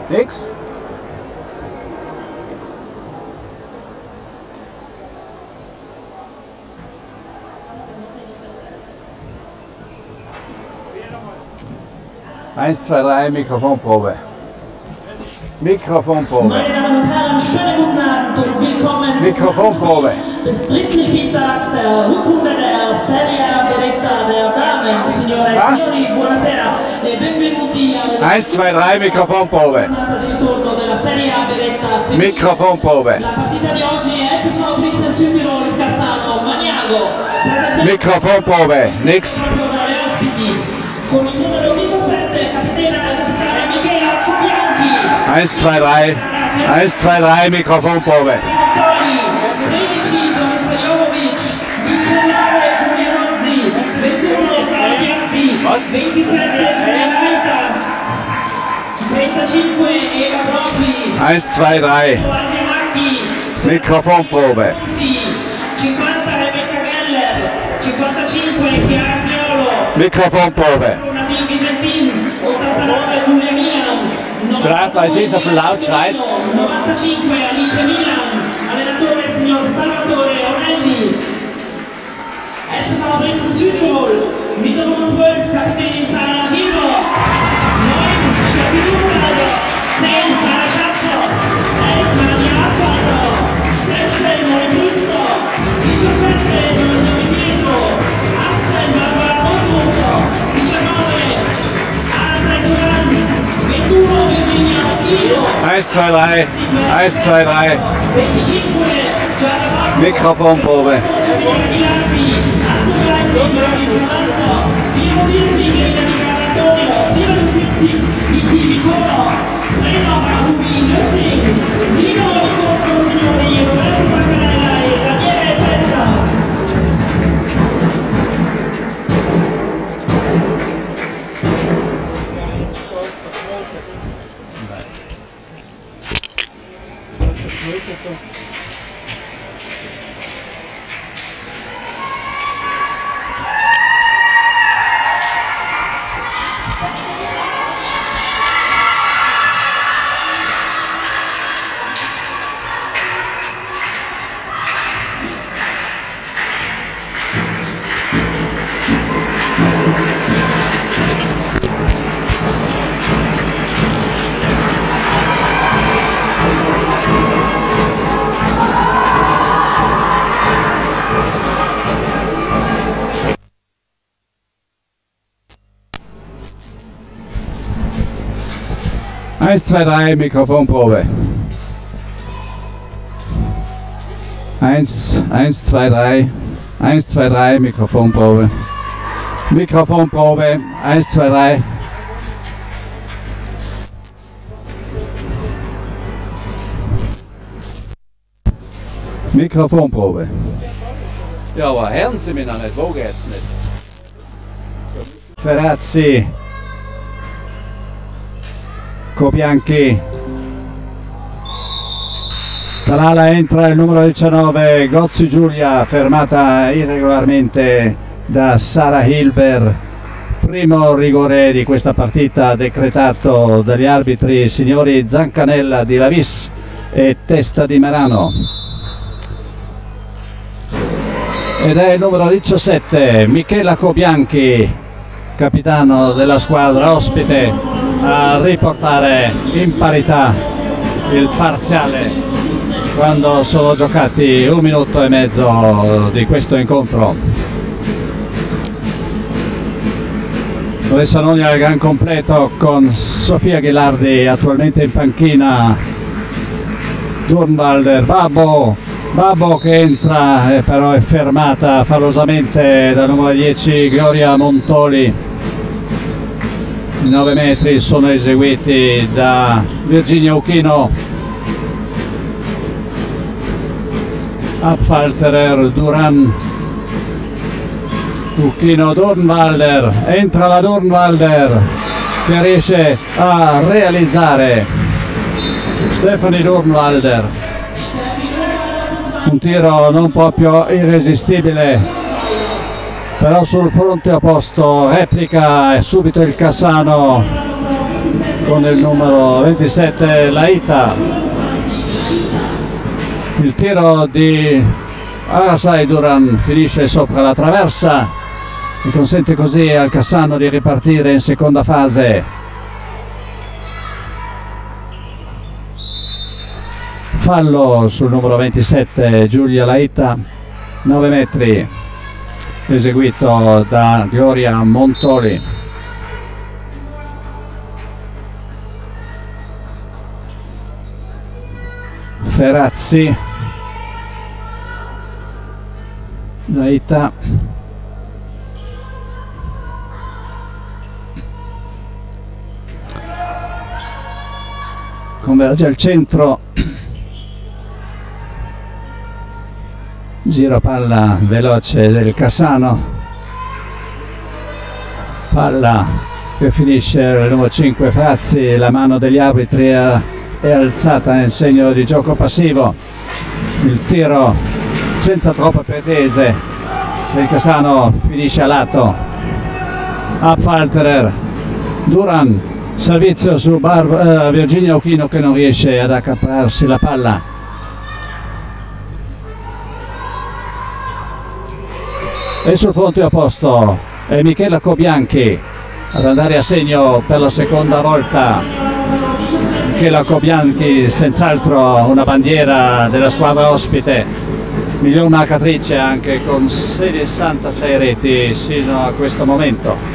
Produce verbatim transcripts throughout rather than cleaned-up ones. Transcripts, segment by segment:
Nix. Eins, zwei, drei, Mikrofonprobe. Mikrofonprobe. Meine Damen und Herren, schönen guten Abend und willkommen Mikrofonprobe. des dritten Spieltags der Rückrunde der Serie A Beretta der Damen. Signore e signori, buonasera e benvenuti al Eins, zwei, drei, Mikrofonprobe. di ritorno della Serie A Beretta femminile. Mikrofonprobe. La partita di oggi è S S Fabriks Südtirol Cassano Maniago. Presente Mikrofonprobe. Nix. proprio dalle ospiti con il numero diciassette, capitana capitana Michela Cobianchi. Eins, zwei, drei. Eins, zwei, drei, Mikrofonprobe. tredici Zorizza Jovovic, diciannove Giulia Rozzi, ventuno Sara Piatti, ventisette Giulia Gaeta, trentacinque Eva Bropi, Eins, zwei, drei. Guardia Macchi, Mikrofonprobe. cinquanta Rebecca Geller, cinquantacinque Chiara Piolo, Mikrofonprobe. Nadine Visentin, ottantanove Giulia Milan, Vielleicht, weil sie so viel laut schreit. novantacinque Alice Milan, allenatore signor Salvatore Onelli. S S Fabriks Südtirol, mit der Nummer zwölf Kapitänin Sarah Vivo, neun Steffi Dunkel, zehn Sarah Schatzer, elf Maria Appardo, sechzehn Moni Brünster, diciassette Giorgia Di Pietro, achtzehn Barbara Bonduto, diciannove Asa Duran, ventuno Virginia Occhino, Eins, zwei, drei. Eins, zwei, drei. venticinque Giada Bacco, Mikrofonprobe. Simone Milani, Arthur Grazi, Savanza, Tino Tirzi, Greta Di Antonio, Silvio Sizzi, Vicky Vicoro, Treno Arubi, Nussing, Nino Incontro Signori, Roberto Faccarella e Daniele Testa. Eins, zwei, drei, Mikrofonprobe. Eins, eins, zwei, drei. Eins, zwei, drei, Mikrofonprobe. Mikrofonprobe. Eins, zwei, drei. Mikrofonprobe. Ja, aber hören Sie mich noch nicht, wo geht's nicht? Ferrazzi. Cobianchi. Dall'ala entra il numero diciannove, Gozzi Giulia, fermata irregolarmente da Sara Hilber. Primo rigore di questa partita decretato dagli arbitri signori Zancanella di Lavis e Testa di Merano. Ed è il numero diciassette, Michela Cobianchi, capitano della squadra ospite, a riportare in parità il parziale quando sono giocati un minuto e mezzo di questo incontro. Bressanoni al gran completo con Sofia Ghilardi attualmente in panchina, Durnwalder, Babbo, Babbo che entra e però è fermata fallosamente dal numero dieci Gloria Montoli. nove metri sono eseguiti da Virginia Uchino. Abfalterer, Duran, Uchino, Durnwalder, entra la Durnwalder che riesce a realizzare Stefanie Durnwalder. Un tiro non proprio irresistibile, però sul fronte opposto replica subito il Cassano con il numero ventisette Laita. Il tiro di Arasai Duran finisce sopra la traversa e consente così al Cassano di ripartire in seconda fase. Fallo sul numero ventisette Giulia Laita, nove metri, eseguito da Gloria Montoli. Ferrazzi, Laita, converge al centro, giro palla veloce del Cassano, palla che finisce il numero cinque Frazzi, la mano degli arbitri è, è alzata nel segno di gioco passivo. Il tiro senza troppa pretese del Cassano finisce a lato. Apfalterer, Duran, servizio su Bar uh, Virginia Occhino che non riesce ad accaparrarsi la palla. E sul fronte opposto è Michela Cobianchi ad andare a segno per la seconda volta. Michela Cobianchi, senz'altro una bandiera della squadra ospite, miglior marcatrice anche con sessantasei reti sino a questo momento.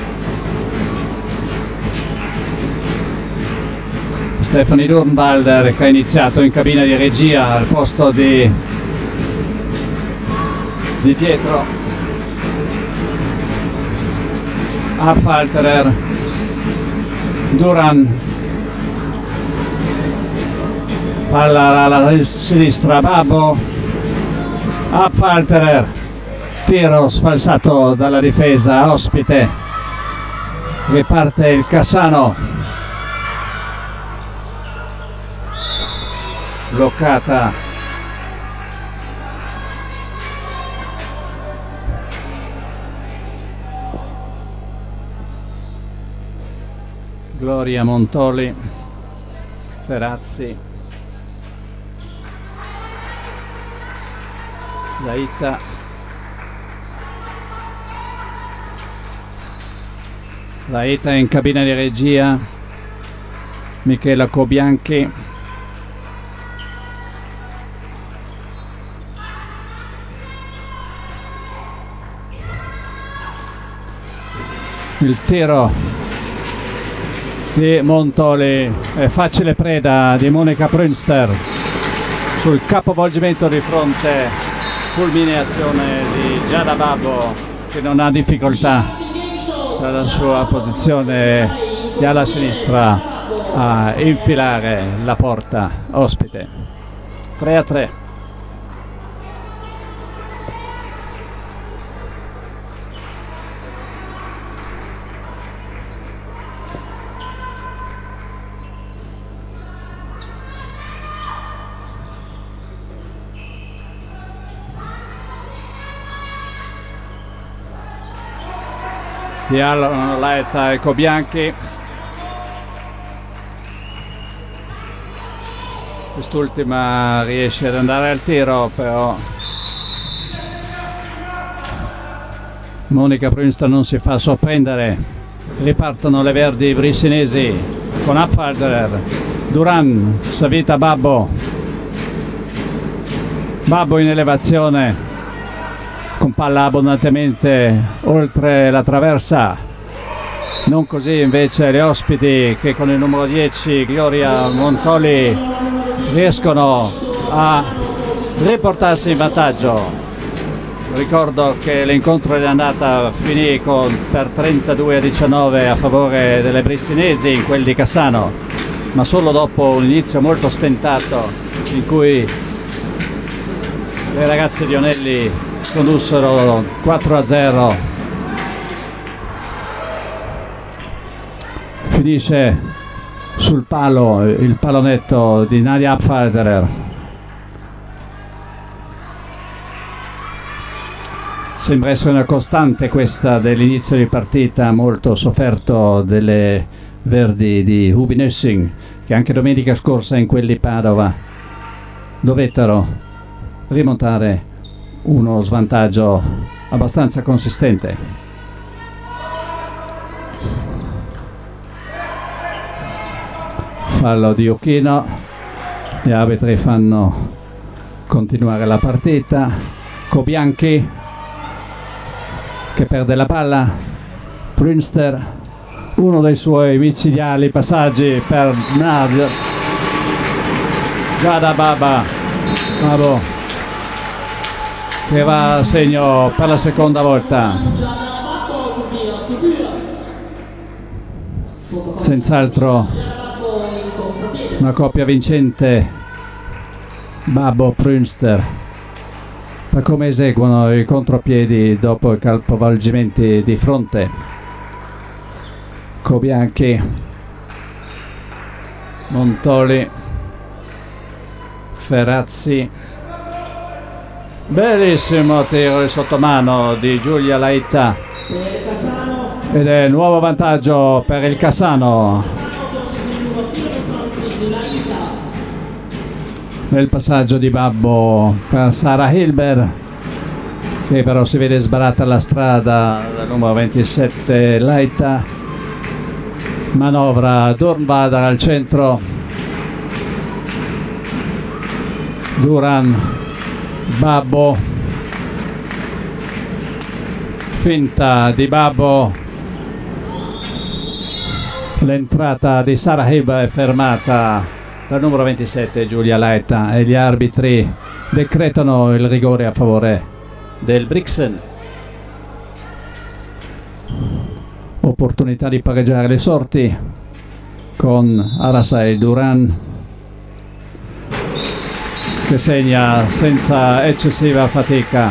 Stefani Durnwalder che ha iniziato in cabina di regia al posto di, di Pietro. Apfalterer, Duran, palla alla sinistra Babbo, Apfalterer, tiro sfalsato dalla difesa ospite, riparte il Cassano. Bloccata Gloria Montoli, Ferrazzi, Laita, Laita in cabina di regia, Michela Cobianchi. Il tiro di Montoli è facile preda di Monica Prünster sul capovolgimento di fronte, fulminazione di Giada Babbo che non ha difficoltà dalla sua posizione di ala sinistra a infilare la porta ospite. Tre a tre. Di Alon Laita e Cobianchi, quest'ultima riesce ad andare al tiro, però Monica Prünster non si fa sorprendere. Ripartono le verdi brissinesi con Apfalterer, Duran, Savita Babbo, Babbo in elevazione con palla abbondantemente oltre la traversa. Non così invece le ospiti che con il numero dieci Gloria Montoli riescono a riportarsi in vantaggio. Ricordo che l'incontro di andata finì con, per trentadue a diciannove a favore delle brissinesi in quel di Cassano, ma solo dopo un inizio molto stentato in cui le ragazze di Onelli condussero quattro a zero. Finisce sul palo il pallonetto di Nadia Apfalterer. Sembra essere una costante questa dell'inizio di partita, molto sofferto delle verdi di Ubi Nussing, che anche domenica scorsa in quelli Padova dovettero rimontare uno svantaggio abbastanza consistente. Fallo di Occhino, gli arbitri fanno continuare la partita. Kobianchi che perde la palla, Prünster, uno dei suoi micidiali passaggi per Nad Giada Baba Bravo, che va a segno per la seconda volta. Senz'altro una coppia vincente, Babbo Prünster, per come eseguono i contropiedi dopo i capovolgimenti di fronte. Kobianchi, Montoli, Ferrazzi, bellissimo tiro di sottomano di Giulia Laita ed è nuovo vantaggio per il Cassano. Nel passaggio di Babbo per Sara Hilber, che però si vede sbarata la strada dal numero ventisette Laita. Manovra Dornbader al centro, Duran, Babbo, finta di Babbo, l'entrata di Sara Hilber è fermata dal numero ventisette Giulia Laita e gli arbitri decretano il rigore a favore del Brixen. Opportunità di pareggiare le sorti con Arasai Duran, che segna senza eccessiva fatica,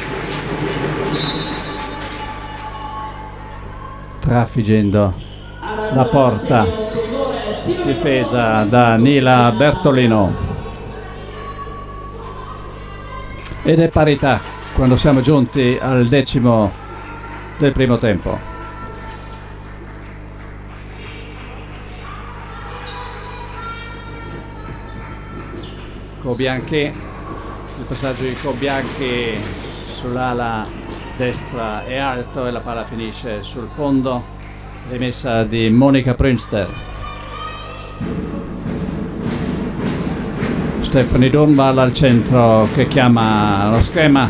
trafiggendo la porta difesa da Nila Bertolino. Ed è parità quando siamo giunti al decimo del primo tempo. Kobianchi, il passaggio di Kobianchi sull'ala destra è alto e la palla finisce sul fondo, rimessa di Monica Prünster. Stefanie Dornball al centro che chiama lo schema.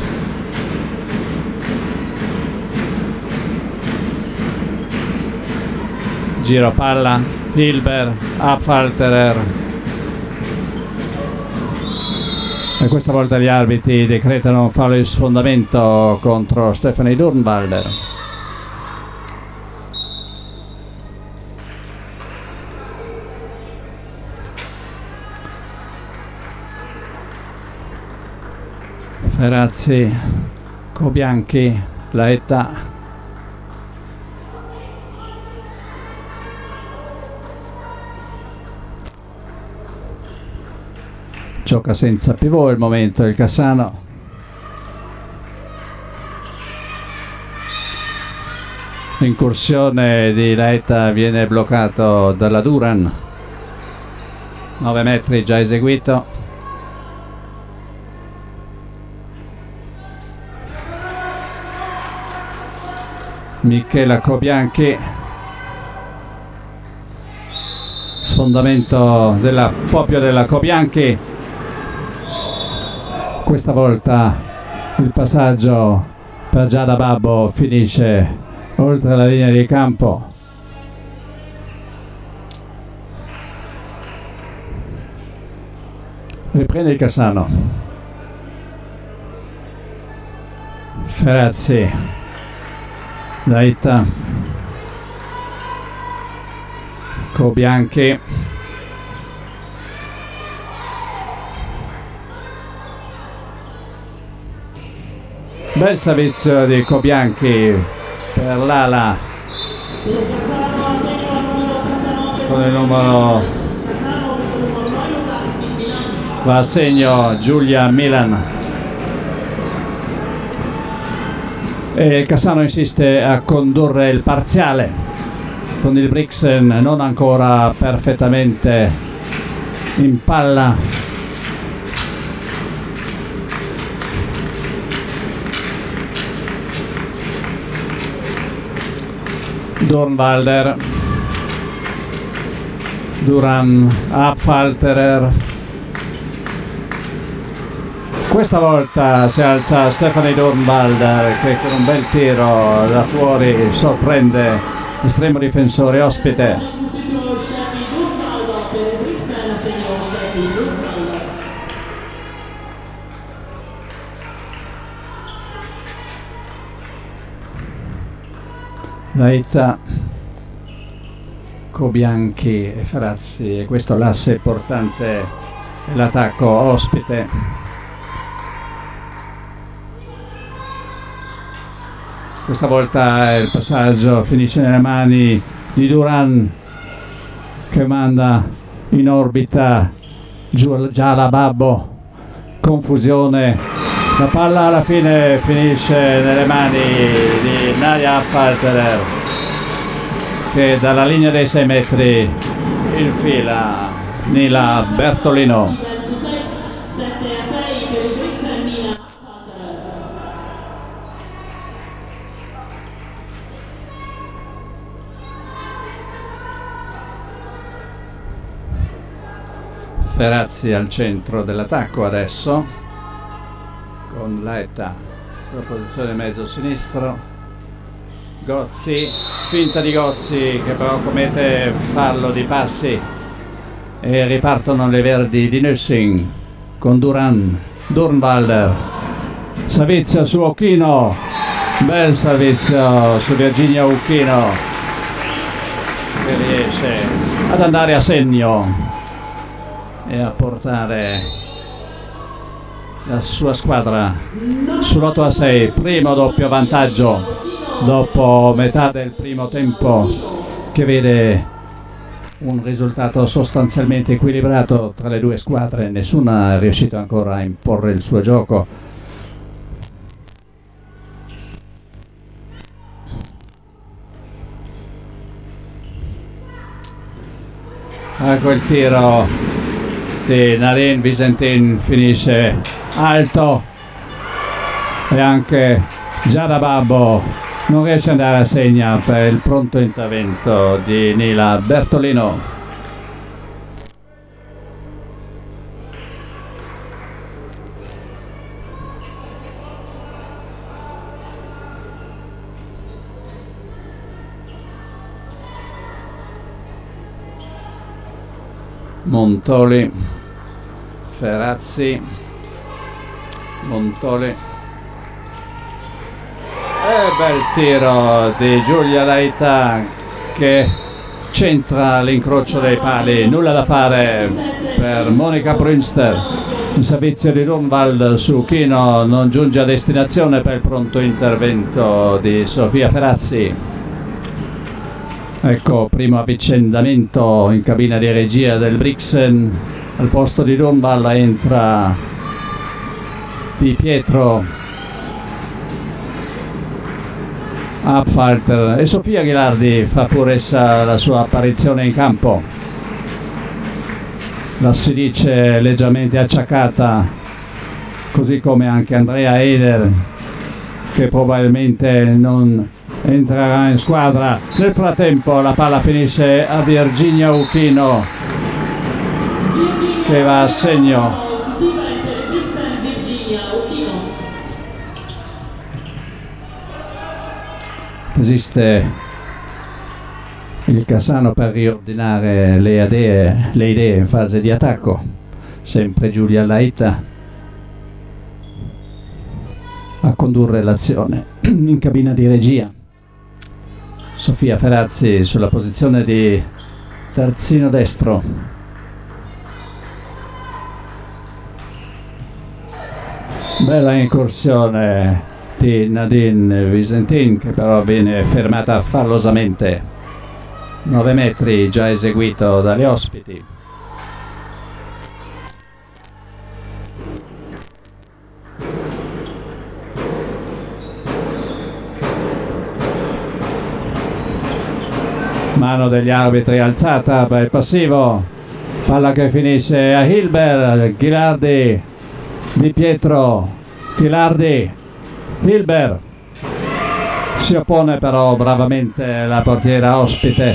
Giro palla, Hilber, Abfalterer. E questa volta gli arbitri decretano un fallo di sfondamento contro Stefanie Dornwalder. Ferrazzi, Kobianchi, Laeta. Gioca senza pivot, il momento il Cassano. L'incursione di Laeta viene bloccato dalla Duran. nove metri già eseguito. Michela Kobianchi, sfondamento della, proprio della Kobianchi. Questa volta il passaggio per Giada Babbo finisce oltre la linea di campo. Riprende il Cassano. Ferrazzi, Laita, Kobianchi, bel servizio di Kobianchi per l'ala con il numero, va a segno Giulia Milan. E il Cassano insiste a condurre il parziale. con il Brixen non ancora perfettamente in palla. Dornwalder, Duran, Abfalterer. Questa volta si alza Stefanie Dornwalder che con un bel tiro da fuori sorprende l'estremo difensore ospite. Laita, Cobianchi e Frazzi, e questo l'asse portante dell'attacco ospite. Questa volta il passaggio finisce nelle mani di Duran che manda in orbita Jalababo, confusione. La palla alla fine finisce nelle mani di Nadia Abfalterer che dalla linea dei sei metri infila Nila Bertolino. Ferrazzi al centro dell'attacco adesso, con Laita sulla posizione mezzo sinistro. Gozzi, finta di Gozzi che però commette fallo di passi e ripartono le verdi di Nussing con Duran, Dornwalder, servizio su Occhino, bel servizio su Virginia Occhino che riesce ad andare a segno e a portare la sua squadra sull'otto a sei, primo doppio vantaggio dopo metà del primo tempo, che vede un risultato sostanzialmente equilibrato tra le due squadre. Nessuna è riuscito ancora a imporre il suo gioco. Ecco il tiro di Nadine Visentin, finisce alto e anche Jalababo non riesce ad andare a segna per il pronto intervento di Nila Bertolino. Montoli, Ferrazzi, Montoli, e bel tiro di Giulia Laita che centra l'incrocio dei pali, nulla da fare per Monica Brünster. Il servizio di Dornwalder su Chino non giunge a destinazione per il pronto intervento di Sofia Ferrazzi. Ecco, primo avvicendamento in cabina di regia del Brixen. Al posto di Dornwalder entra Di Pietro, Abfalter e Sofia Ghilardi fa pure essa la sua apparizione in campo. La si dice leggermente acciaccata, così come anche Andrea Eder, che probabilmente non entrerà in squadra. Nel frattempo la palla finisce a Virginia Uchino che va a segno. Esiste il Cassano per riordinare le idee, le idee in fase di attacco. Sempre Giulia Laita a condurre l'azione in cabina di regia. Sofia Ferrazzi sulla posizione di terzino destro. Bella incursione di Nadine Visentin che però viene fermata fallosamente. nove metri già eseguito dalle ospiti. Mano degli arbitri alzata per il passivo. Palla che finisce a Hilbert. Ghilardi, Di Pietro, Ghilardi, Hilbert. Si oppone però bravamente la portiera ospite,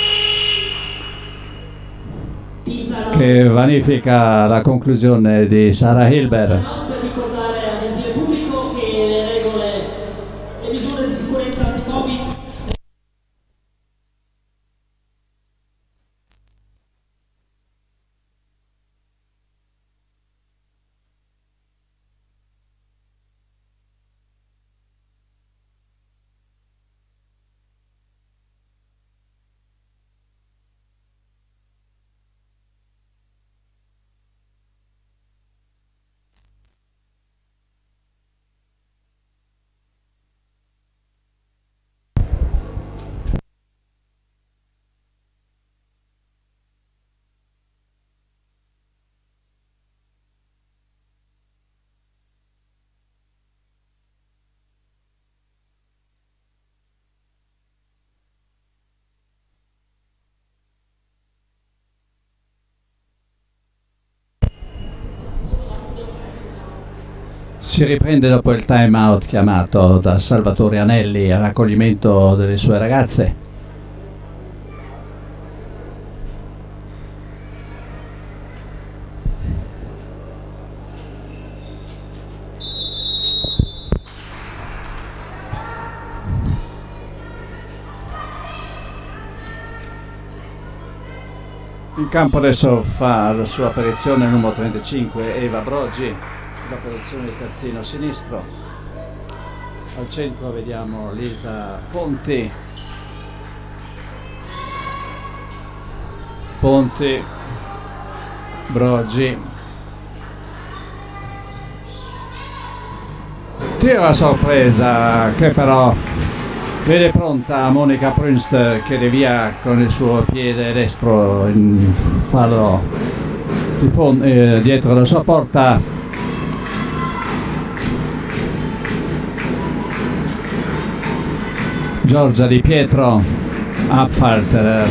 che vanifica la conclusione di Sarah Hilbert. Per ricordare al gentile pubblico che le regole e misure di sicurezza anti-Covid Si riprende dopo il time out chiamato da Salvatore Anelli al raccoglimento delle sue ragazze. In campo adesso fa la sua apparizione il numero trentacinque Eva Brogi, la posizione di terzino sinistro. Al centro vediamo Lisa Ponti. Ponti, Brogi. Tiro a sorpresa che però vede pronta Monica Prünst che devia con il suo piede destro in fallo di fondo, eh, dietro la sua porta. Giorgia Di Pietro, Apfalterer,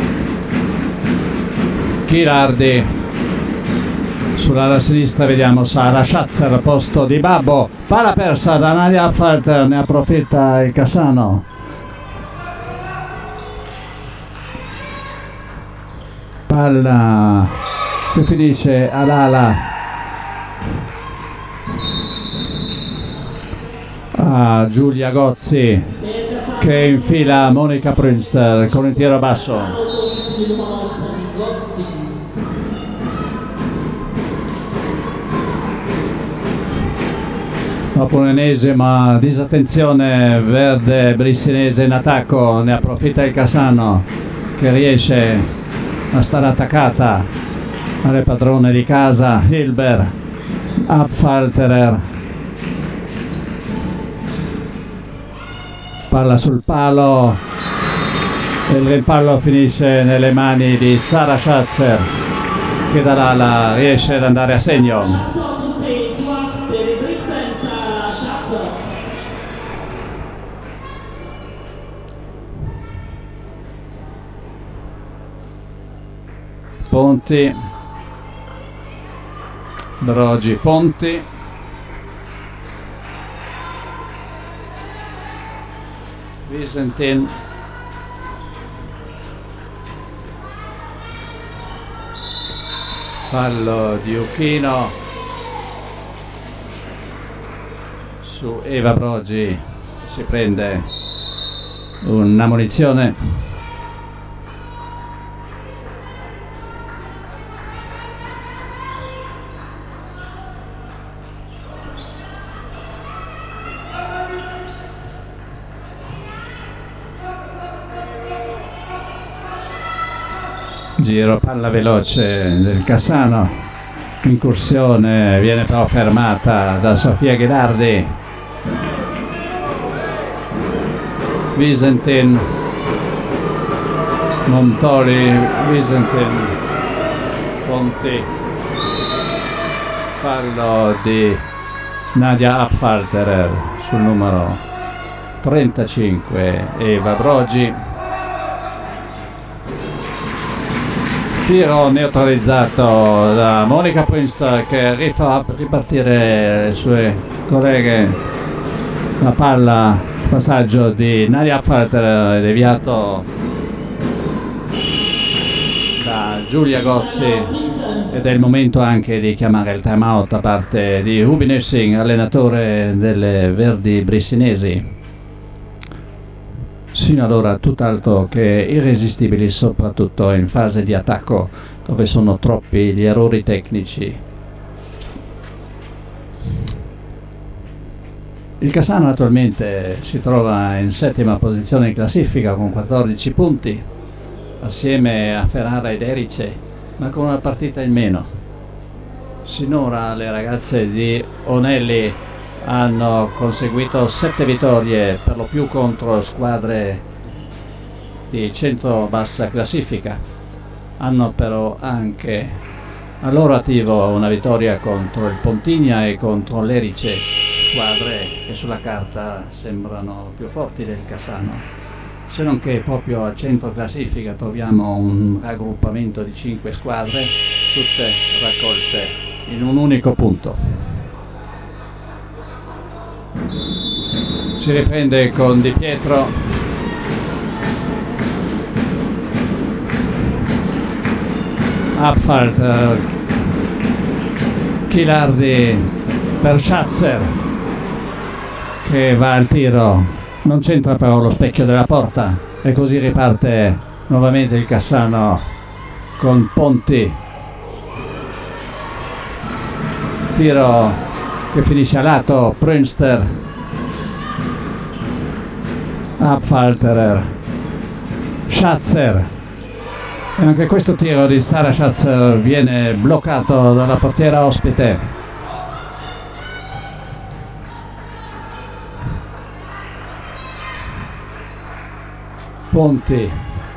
Ghilardi. Sull'ala sinistra vediamo Sara Schatzer al posto di Babbo. Palla persa da Nadia Apfalter, ne approfitta il Cassano. Palla che finisce all'ala a Giulia Gozzi, che infila Monica Prünster con il tiro basso. Dopo un'ennesima disattenzione verde brissinese in attacco, ne approfitta il Cassano che riesce a stare attaccata alle padrone di casa Hilbert. Apfalterer, palla sul palo e il rimpallo finisce nelle mani di Sara Schatzer, che dall'ala riesce ad andare a segno. Ponti, Brogi, Ponti, Visentin, fallo di Uchino su Eva Brogi, si prende una munizione. Giro palla veloce del Cassano, incursione viene però fermata da Sofia Ghilardi. Visentin, Montoli, Visentin, Ponti, fallo di Nadia Apfalterer sul numero trentacinque Eva Brogi. Tiro neutralizzato da Monica Prünster che rifà ripartire le sue colleghe. La palla, passaggio di Nadia Abfalter deviato da Giulia Gozzi ed è il momento anche di chiamare il time out da parte di Ruby Nussing, allenatore delle Verdi Brissinesi. Sino ad ora tutt'altro che irresistibili, soprattutto in fase di attacco dove sono troppi gli errori tecnici. Il Cassano attualmente si trova in settima posizione in classifica con quattordici punti assieme a Ferrara ed Erice, ma con una partita in meno. Sinora le ragazze di Onelli hanno conseguito sette vittorie, per lo più contro squadre di centro-bassa classifica. Hanno però anche a loro attivo una vittoria contro il Pontigna e contro l'Erice, squadre che sulla carta sembrano più forti del Cassano. Se non che proprio al centro classifica troviamo un raggruppamento di cinque squadre, tutte raccolte in un unico punto. Si riprende con Di Pietro, Abfalter, Chilardi per Schatzer che va al tiro, non c'entra però lo specchio della porta e così riparte nuovamente il Cassano con Ponti. Tiro che finisce a lato, Prünster, Abfalterer, Schatzer, e anche questo tiro di Sara Schatzer viene bloccato dalla portiera ospite. Ponti,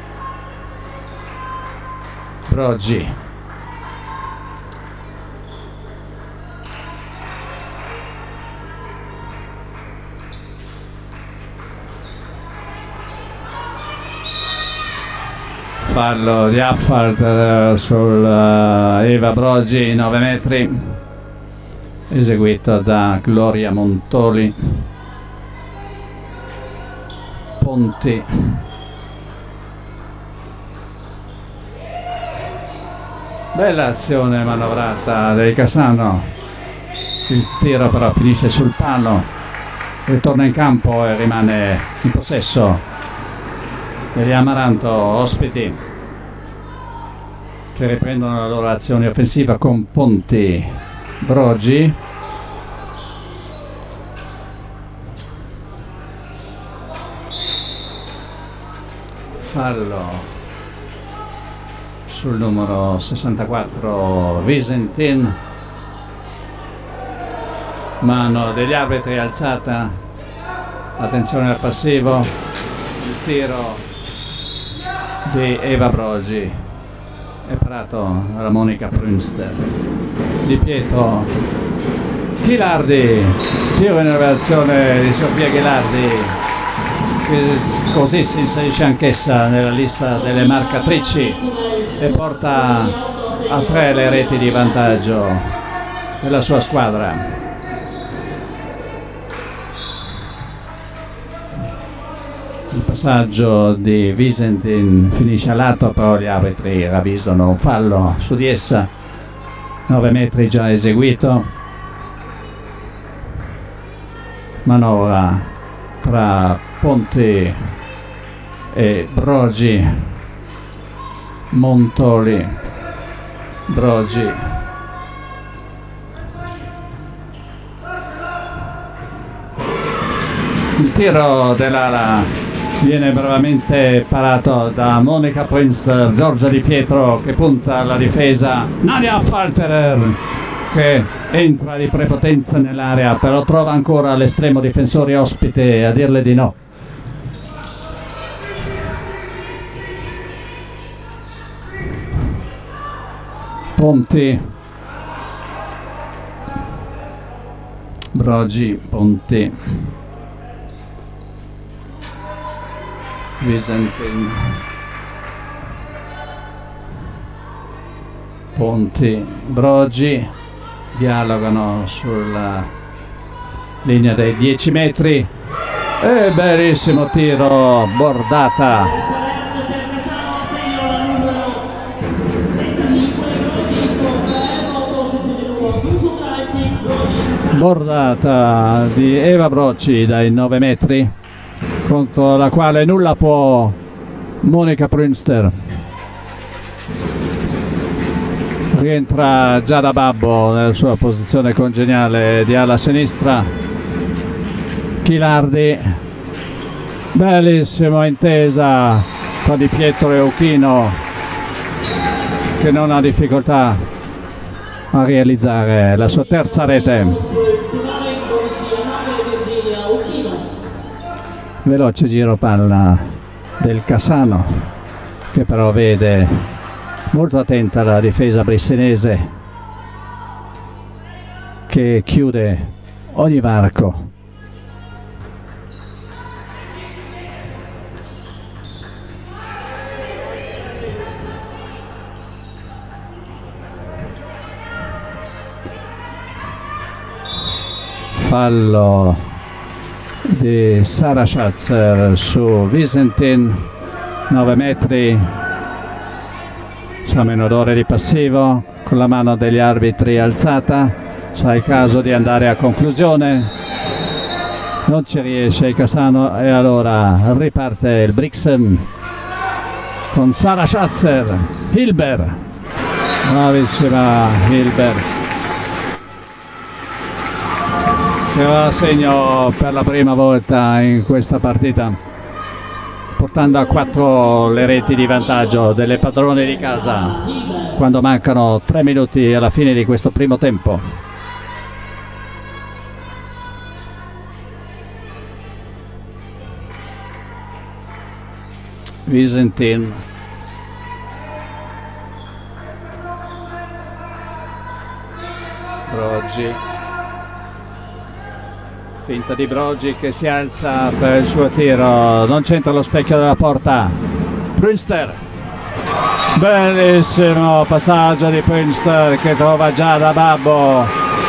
Broggi, fallo di Abfalter sul uh, Eva Broggi, nove metri, eseguito da Gloria Montoli. Ponti, bella azione manovrata del Cassano, il tiro però finisce sul palo, ritorna in campo e rimane in possesso degli Amaranto ospiti che riprendono la loro azione offensiva con Ponti, Broggi, fallo sul numero sessantaquattro Visentin, mano degli arbitri alzata, attenzione al passivo, il tiro di Eva Broggi è parato dalla Monica Prünster. Di Pietro, Chilardi, tiro in rivelazione di Sofia Chilardi, che così si inserisce anch'essa nella lista delle marcatrici e porta a tre le reti di vantaggio della sua squadra. Il passaggio di Visentin finisce a lato, però gli arbitri ravvisano un fallo su di essa, nove metri già eseguito. Manovra tra Ponti e Broggi, Montoli, Broggi, il tiro dell'ala viene bravamente parato da Monica Prünster, Giorgia Di Pietro che punta alla difesa, Nadia Abfalterer che entra di prepotenza nell'area, però trova ancora l'estremo difensore ospite a dirle di no. Ponti, Broggi, Ponti, Visentin, Ponti, Brogi dialogano sulla linea dei dieci metri e bellissimo tiro, bordata. Bordata di Eva Brogi dai nove metri, contro la quale nulla può Monica Prünster. Rientra Giada Babbo nella sua posizione congeniale di ala sinistra. Chilardi, bellissima intesa tra Di Pietro e Occhino, che non ha difficoltà a realizzare la sua terza rete. Veloce giro palla del Cassano, che però vede molto attenta la difesa brissinese, che chiude ogni varco. Fallo di Sara Schatzer su Visentin, nove metri. Siamo in odore di passivo, con la mano degli arbitri alzata. Sarà il caso di andare a conclusione. Non ci riesce il Cassano e allora riparte il Brixen con Sara Schatzer. Hilber, bravissima Hilber, che va a segno per la prima volta in questa partita, portando a quattro le reti di vantaggio delle padrone di casa quando mancano tre minuti alla fine di questo primo tempo. Visentin, Brogi, finta di Brogi che si alza per il suo tiro, non c'entra lo specchio della porta. Prünster, bellissimo passaggio di Prünster che trova Giada Babbo.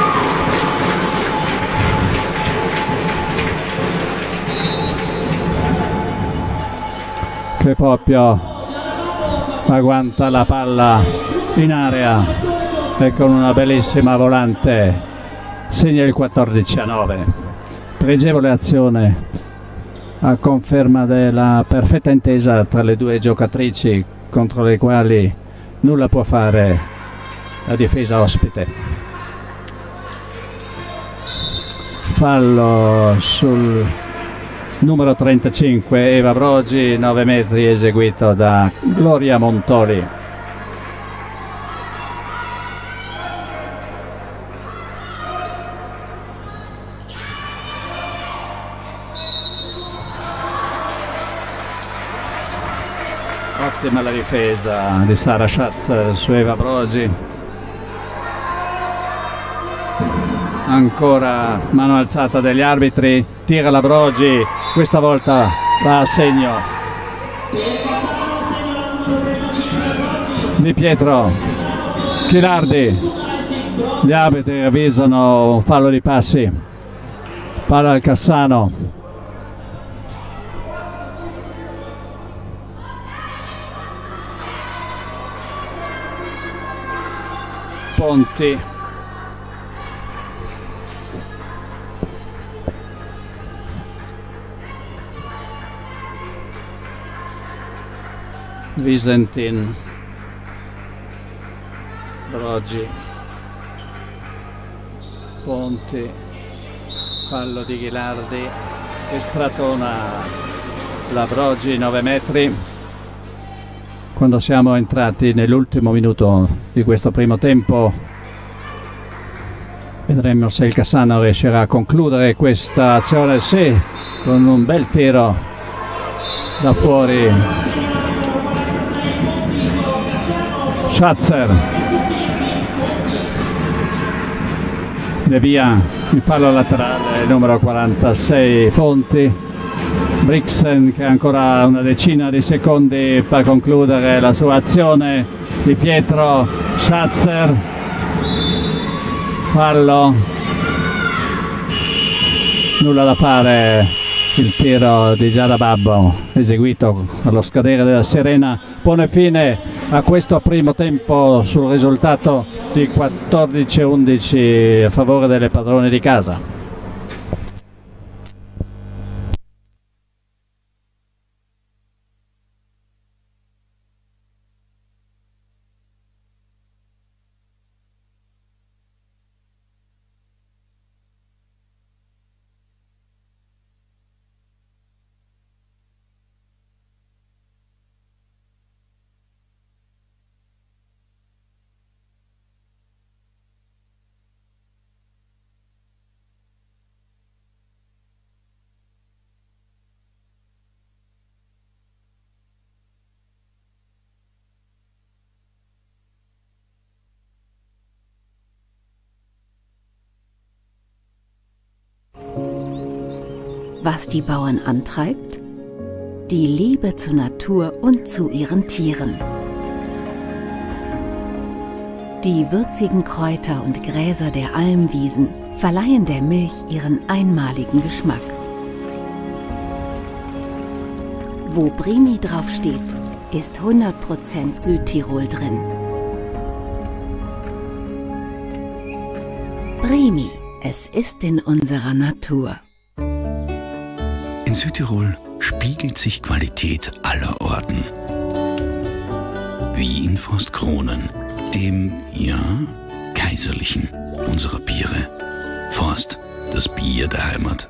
Che proprio agguanta la palla in area e con una bellissima volante segna il quattordici a nove. Pregevole azione a conferma della perfetta intesa tra le due giocatrici, contro le quali nulla può fare la difesa ospite. Fallo sul numero trentacinque Eva Brogi, nove metri, eseguito da Gloria Montoli. Ottima la difesa di Sara Schatz su Eva Brogi. Ancora mano alzata degli arbitri, tira la Brogi, questa volta va a segno. Di Pietro, Chilardi, gli arbitri avvisano un fallo di passi, palla al Cassano. Ponti, Visentin, Brogi, Ponti, fallo di Ghilardi che stratona la Brogi, nove metri. Quando siamo entrati nell'ultimo minuto di questo primo tempo, vedremo se il Cassano riuscirà a concludere questa azione. Sì, con un bel tiro da fuori. Schatzer devia in fallo laterale, numero quarantasei Ponti. Brixen che ha ancora una decina di secondi per concludere la sua azione, di Pietro Schatzer, fallo, nulla da fare, il tiro di Giada Babbo eseguito allo scadere della sirena pone fine a questo primo tempo sul risultato di quattordici a undici a favore delle padrone di casa. Was die Bauern antreibt? Die Liebe zur Natur und zu ihren Tieren. Die würzigen Kräuter und Gräser der Almwiesen verleihen der Milch ihren einmaligen Geschmack. Wo Brimi draufsteht, ist hundert Prozent Südtirol drin. Brimi, es ist in unserer Natur. In Südtirol spiegelt sich Qualität aller Orten. Wie in Forst Kronen, dem, ja, kaiserlichen unserer Biere. Forst, das Bier der Heimat.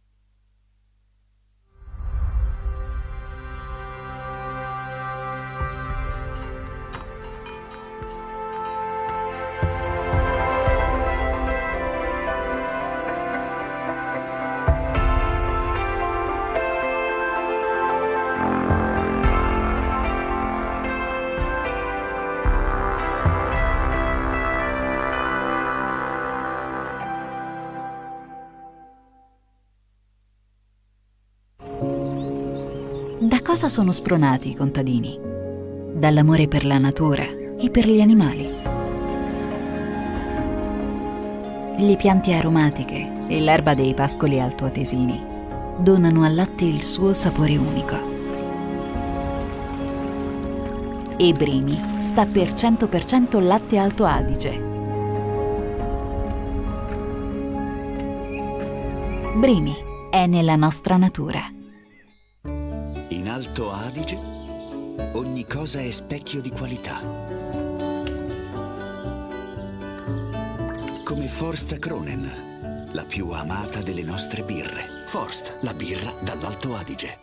Da cosa sono spronati i contadini? Dall'amore per la natura e per gli animali. Le piante aromatiche e l'erba dei pascoli altoatesini donano al latte il suo sapore unico. E Brimi sta per cento per cento latte Alto Adige. Brimi è nella nostra natura. In Alto Adige ogni cosa è specchio di qualità. Come Forst Kronen, la più amata delle nostre birre. Forst, la birra dall'Alto Adige.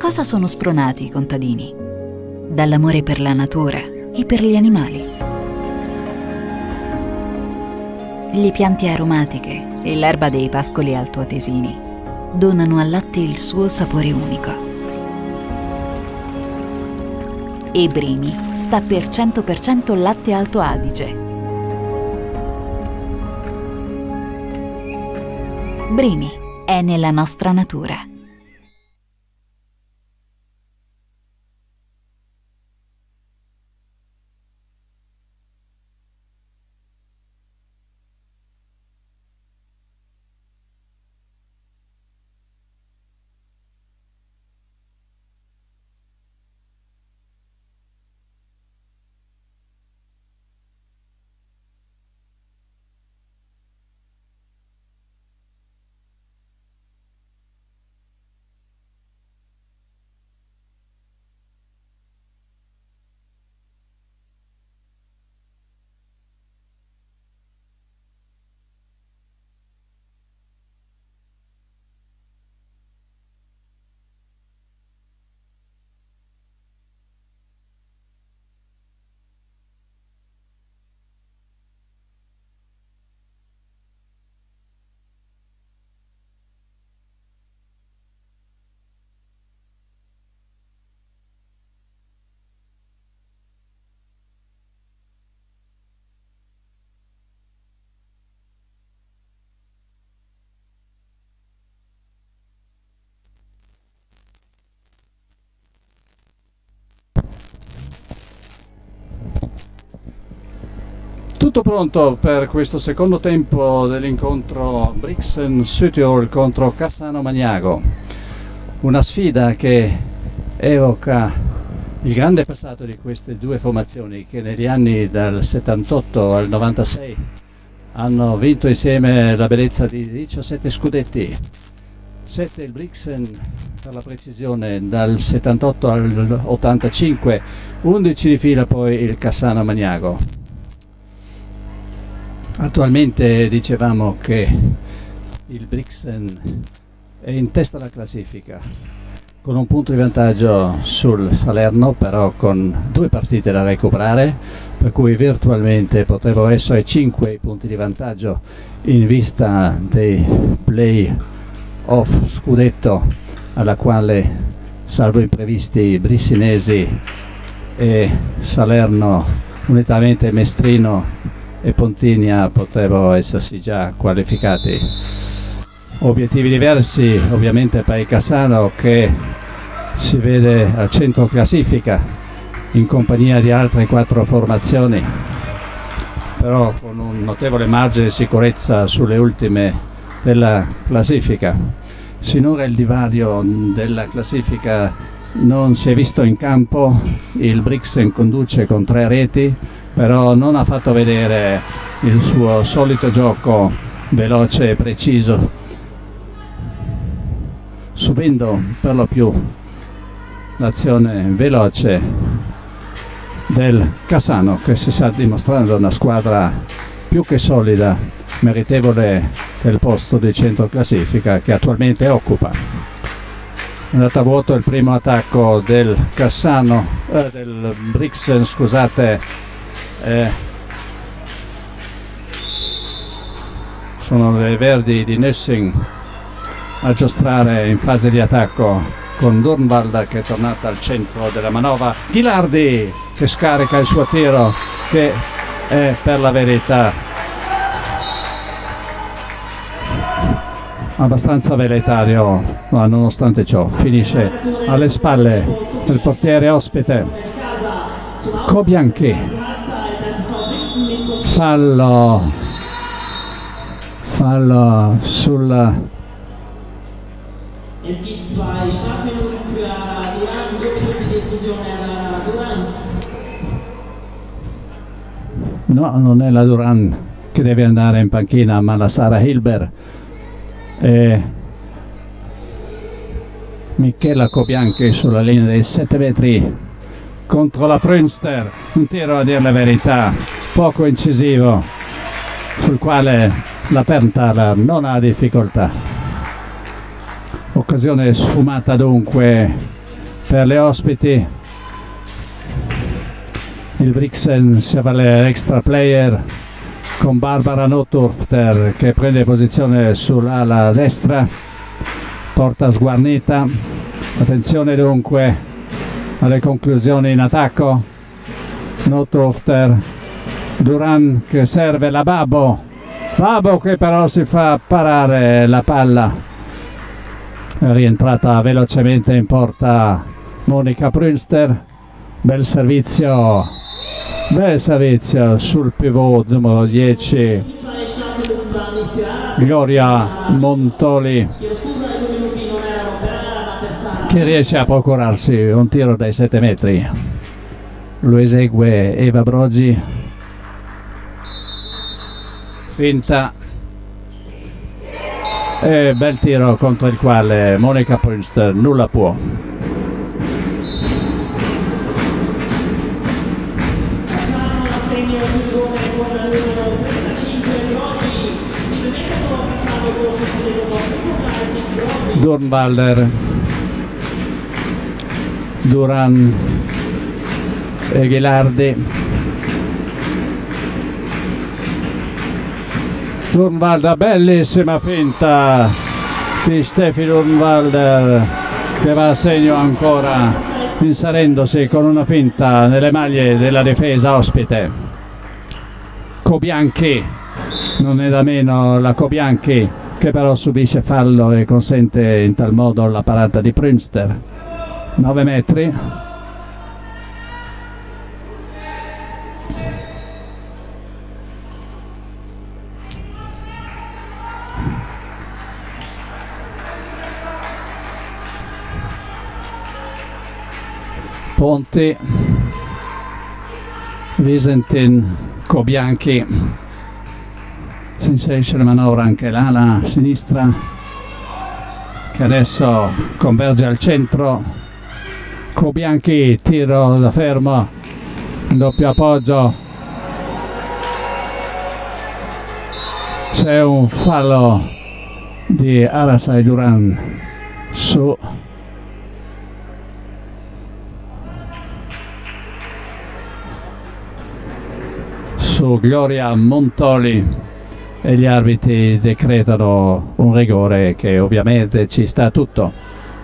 Da cosa sono spronati i contadini? Dall'amore per la natura e per gli animali. Le piante aromatiche e l'erba dei pascoli altoatesini donano al latte il suo sapore unico. E Brimi sta per cento per cento latte Alto Adige. Brimi è nella nostra natura. Tutto pronto per questo secondo tempo dell'incontro Brixen Südtirol contro Cassano Magnago. Una sfida che evoca il grande passato di queste due formazioni che negli anni dal settantotto al novantasei hanno vinto insieme la bellezza di diciassette scudetti. sette il Brixen per la precisione dal settantotto all'ottantacinque, undici di fila poi il Cassano Magnago. Attualmente dicevamo che il Brixen è in testa alla classifica con un punto di vantaggio sul Salerno, però con due partite da recuperare, per cui virtualmente potrebbero essere cinque i punti di vantaggio in vista dei play-off scudetto alla quale, salvo imprevisti, brissinesi e Salerno unitamente Mestrino e Pontinia potrebbero essersi già qualificati. Obiettivi diversi ovviamente per il Cassano, che si vede al centro classifica in compagnia di altre quattro formazioni, però con un notevole margine di sicurezza sulle ultime della classifica. Sinora il divario della classifica non si è visto in campo, il Brixen conduce con tre reti, però non ha fatto vedere il suo solito gioco veloce e preciso, subendo per lo più l'azione veloce del Cassano, che si sta dimostrando una squadra più che solida, meritevole del posto di centro classifica che attualmente occupa. È andato a vuoto il primo attacco del Cassano, eh, del Brixen, scusate. Eh, sono le verdi di Nessing a giostrare in fase di attacco con Durnwald che è tornata al centro della manovra. Ghilardi che scarica il suo tiro, che è per la verità abbastanza veletario, ma nonostante ciò finisce alle spalle del portiere ospite Kobianchi. Fallo, fallo sulla Es gibt zwei Strafminuten für Duran, due minuti di esclusione a Duran. No, non è la Duran che deve andare in panchina, ma la Sara Hilber. E Michela Kobianchi sulla linea dei sette metri contro la Prünster, un tiro a dire la verità poco incisivo, sul quale la Perntaler non ha difficoltà. Occasione sfumata dunque per le ospiti. Il Brixen si avvale extra player con Barbara Notdurfter che prende posizione sull'ala destra, porta sguarnita. Attenzione dunque alle conclusioni in attacco. Notdurfter, Duran che serve la Babo, Babo che però si fa parare la palla. È rientrata velocemente in porta Monica Prünster. Bel servizio, bel servizio sul pivot numero dieci Gloria Montoli, che riesce a procurarsi un tiro dai sette metri. Lo esegue Eva Brogi, finta e bel tiro contro il quale Monica Prünster nulla può. Durnwalder, Duran e Ghilardi. Durnwalder, bellissima finta di Steffi Durnwalder che va a segno ancora inserendosi con una finta nelle maglie della difesa ospite. Cobianchi, non è da meno la Cobianchi, che però subisce fallo e consente in tal modo la parata di Prünster. nove metri. Ponti, Visentin, Cobianchi. Si inserisce la manovra anche l'ala sinistra che adesso converge al centro. Cobianchi, tiro da fermo, doppio appoggio. C'è un fallo di Arasai Duran su su Gloria Montoli e gli arbitri decretano un rigore che ovviamente ci sta tutto.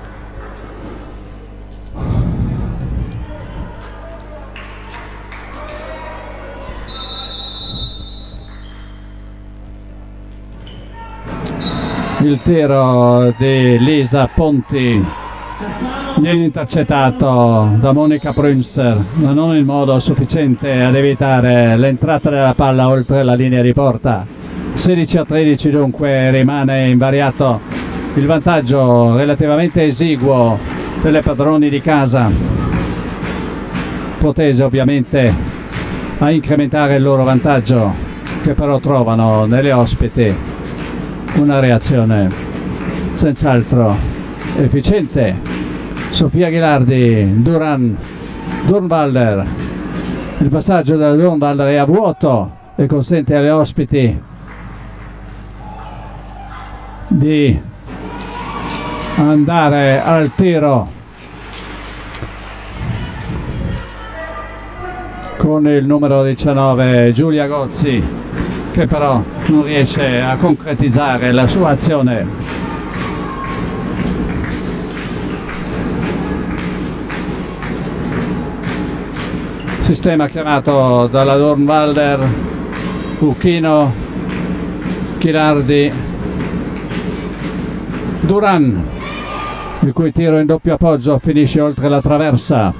Il tiro di Lisa Ponti viene intercettato da Monica Prünster, ma non in modo sufficiente ad evitare l'entrata della palla oltre la linea di porta. sedici a tredici dunque rimane invariato il vantaggio relativamente esiguo delle padroni di casa, protese ovviamente a incrementare il loro vantaggio, che però trovano nelle ospiti una reazione senz'altro efficiente. Sofia Ghilardi, Duran, Durnwalder, il passaggio della Durnwalder è a vuoto e consente alle ospiti di andare al tiro con il numero diciannove Giulia Gozzi, che però non riesce a concretizzare la sua azione. Sistema chiamato dalla Durnwalder, Uchino, Ghilardi, Duran, il cui tiro in doppio appoggio finisce oltre la traversa.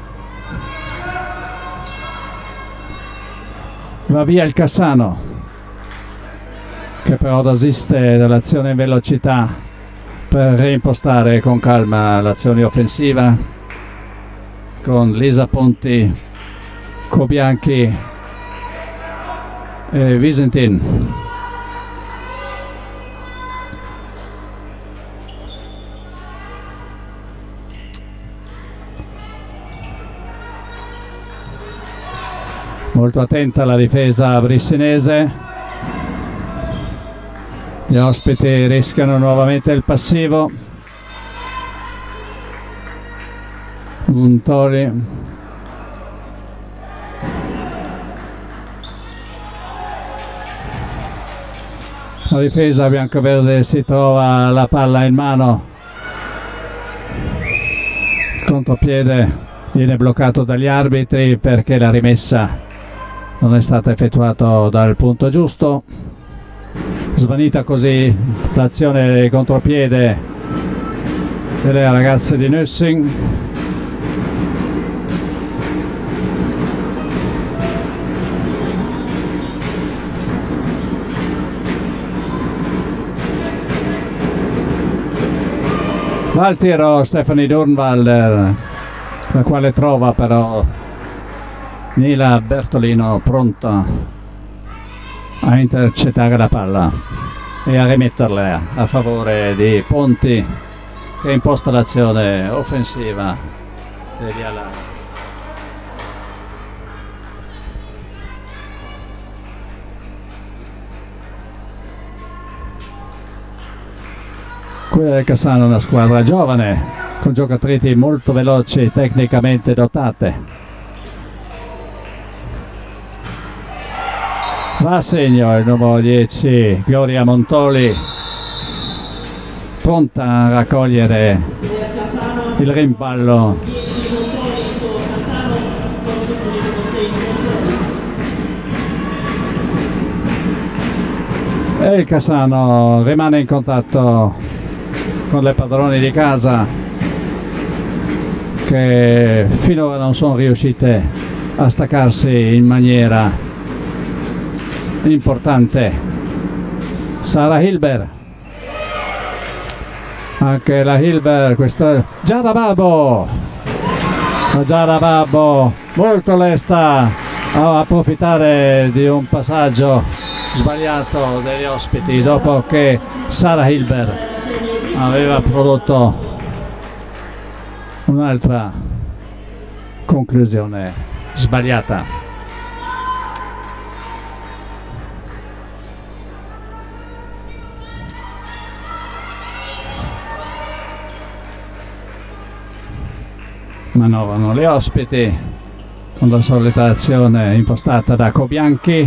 Va via il Cassano, che però desiste dall'azione in velocità per reimpostare con calma l'azione offensiva con Lisa Ponti, Cobianchi e Visentin. Molto attenta la difesa brissinese. Gli ospiti rischiano nuovamente il passivo. Montoli. La difesa biancoverde si trova la palla in mano. Il contropiede viene bloccato dagli arbitri perché la rimessa non è stata effettuata dal punto giusto. Svanita così l'azione di contropiede delle ragazze di Nussing. Va al tiro Stephanie Durnwalder, la quale trova però Nila Bertolino pronta a intercettare la palla e a rimetterla a favore di Ponti, che imposta l'azione offensiva degli Alani. Quella del Cassano è una squadra giovane, con giocatrici molto veloci e tecnicamente dotate. Va a segno il numero dieci, Gloria Montoli, pronta a raccogliere il rimpallo. E il Cassano rimane in contatto con le padrone di casa, che finora non sono riuscite a staccarsi in maniera importante. Sara Hilber, anche la Hilber, questa Giada Babbo, la Giada Babbo molto lesta a approfittare di un passaggio sbagliato degli ospiti dopo che Sara Hilber aveva prodotto un'altra conclusione sbagliata. Manovrano gli ospiti con la solita azione impostata da Cobianchi,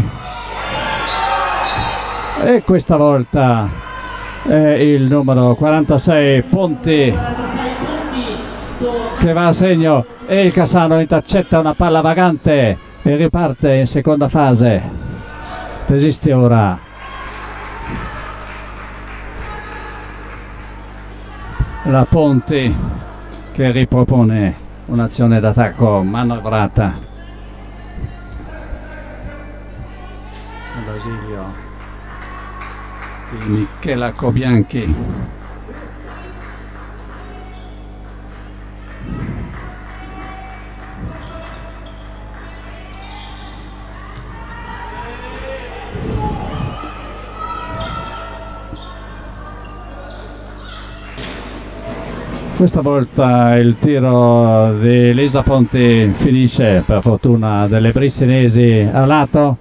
e questa volta è il numero quarantasei Ponti che va a segno, e il Cassano intercetta una palla vagante e riparte in seconda fase. Desiste ora la Ponti, che ripropone un'azione d'attacco manovrata. All'ausilio di Michela Cobianchi. Questa volta il tiro di Lisa Ponti finisce, per fortuna delle brissinesi, a lato.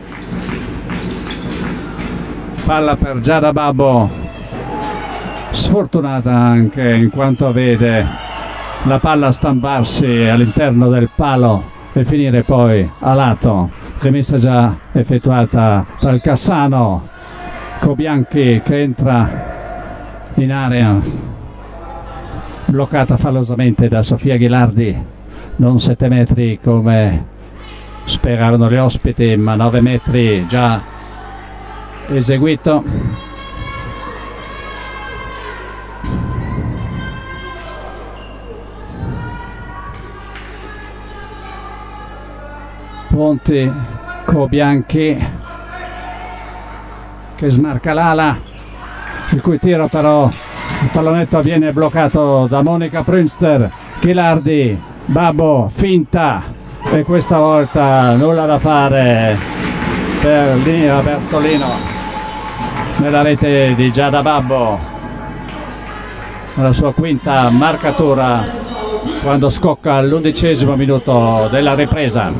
Palla per Giada Babbo, sfortunata anche in quanto vede la palla stamparsi all'interno del palo e finire poi a lato. Rimessa già effettuata dal Cassano. Cobianchi che entra in area, bloccata fallosamente da Sofia Ghilardi, non sette metri come speravano gli ospiti, ma nove metri già eseguito. Ponti, Cobianchi che smarca l'ala, il cui tiro però, il pallonetto viene bloccato da Monica Prünster. Ghilardi, Babbo, finta, e questa volta nulla da fare per Nila Bertolino nella rete di Giada Babbo, la sua quinta marcatura quando scocca all'undicesimo minuto della ripresa.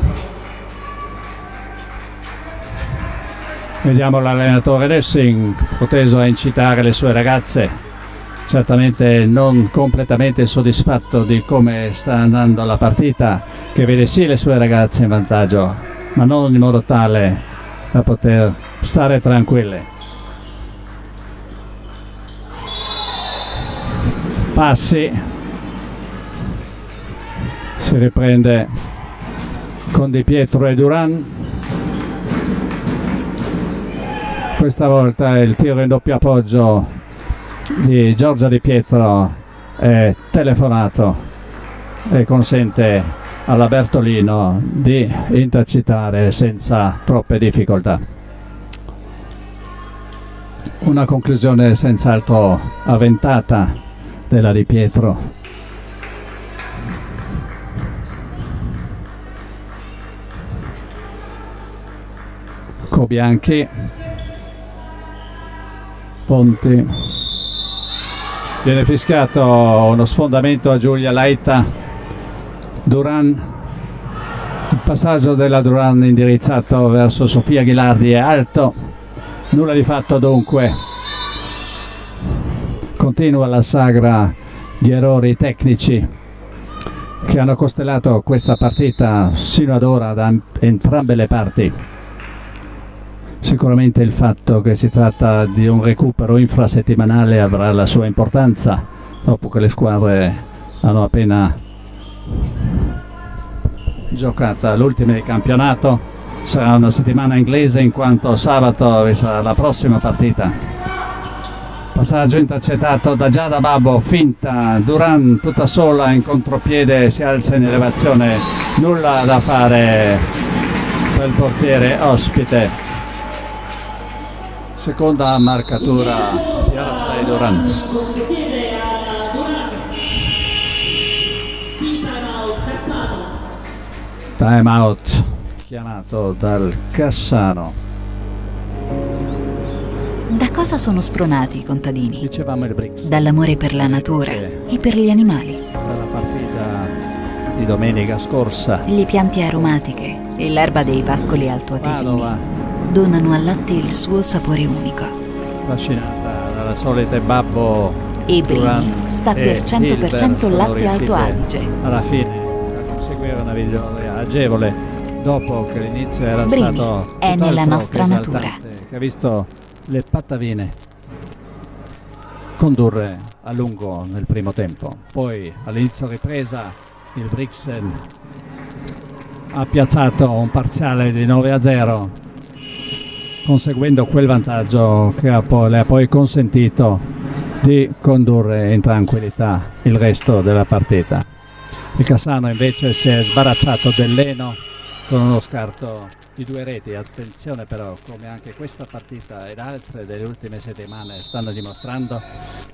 Vediamo l'allenatore Nussing proteso a incitare le sue ragazze. certamente non completamente soddisfatto di come sta andando la partita, che vede sì le sue ragazze in vantaggio, ma non in modo tale da poter stare tranquille. Passi, si riprende con Di Pietro e Duran. Questa volta il tiro in doppio appoggio di Giorgia Di Pietro è telefonato e consente alla Bertolino di intercettare senza troppe difficoltà. Una conclusione senz'altro avventata della Di Pietro. Cobianchi, Ponti, viene fischiato uno sfondamento a Giulia Laita. Duran, il passaggio della Duran indirizzato verso Sofia Ghilardi è alto, nulla di fatto dunque. Continua la sagra di errori tecnici che hanno costellato questa partita sino ad ora da entrambe le parti. Sicuramente il fatto che si tratta di un recupero infrasettimanale avrà la sua importanza, dopo che le squadre hanno appena giocata l'ultima di campionato. Sarà una settimana inglese, in quanto sabato sarà la prossima partita. Passaggio intercettato da Giada Babbo, finta, Duran tutta sola in contropiede, si alza in elevazione, nulla da fare per il portiere ospite. Seconda marcatura di Duran. Time out chiamato dal Cassano. Da cosa sono spronati i contadini? Dicevamo il Brix. Dall'amore per la natura e per gli animali. Dalla partita di domenica scorsa. Le piante aromatiche e l'erba dei pascoli altoatesini Padova donano al latte il suo sapore unico. Fascinata dalla solita Babbo E Duran Brini sta e per cento per cento Hilbert sono latte Alto riuscite Adige. alla fine a conseguire una vittoria agevole, dopo che l'inizio era Brini stato è nella tutt'altro nostra che natura. esaltante, che ha visto le Pattavine condurre a lungo nel primo tempo. Poi all'inizio ripresa il Brixen ha piazzato un parziale di nove a zero, conseguendo quel vantaggio che ha poi, le ha poi consentito di condurre in tranquillità il resto della partita. Il Cassano invece si è sbarazzato del Leno con uno scarto di due reti. Attenzione però, come anche questa partita ed altre delle ultime settimane stanno dimostrando,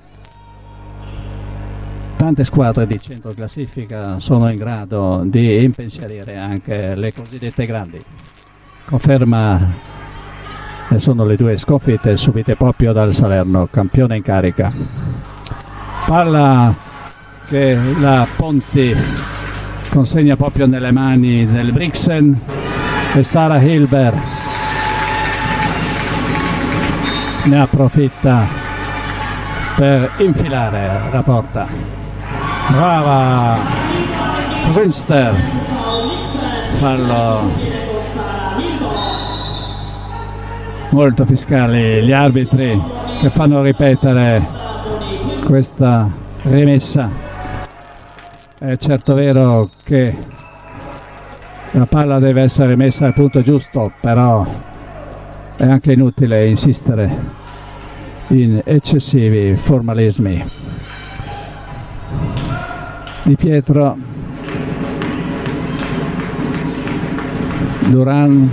tante squadre di centro classifica sono in grado di impensierire anche le cosiddette grandi. Conferma e sono le due sconfitte subite proprio dal Salerno, campione in carica. Palla che la Ponti consegna proprio nelle mani del Brixen e Sara Hilbert ne approfitta per infilare la porta. Brava Brünster, fallo molto fiscali gli arbitri che fanno ripetere questa rimessa. È certo vero che la palla deve essere messa al punto giusto, però è anche inutile insistere in eccessivi formalismi. Di Pietro, Duran,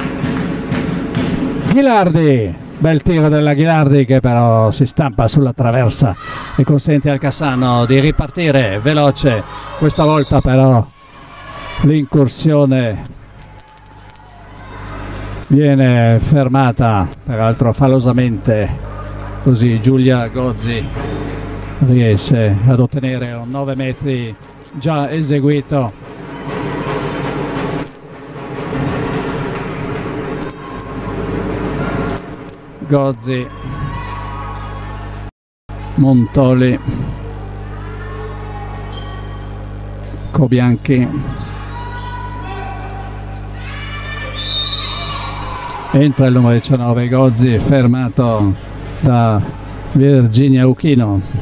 Ghilardi, bel tiro della Ghilardi che però si stampa sulla traversa e consente al Cassano di ripartire veloce. Questa volta però l'incursione viene fermata, peraltro falosamente, così Giulia Gozzi riesce ad ottenere un nove metri già eseguito. Gozzi Montoli, Cobianchi, entra il numero diciannove Gozzi, fermato da Virginia Uchino.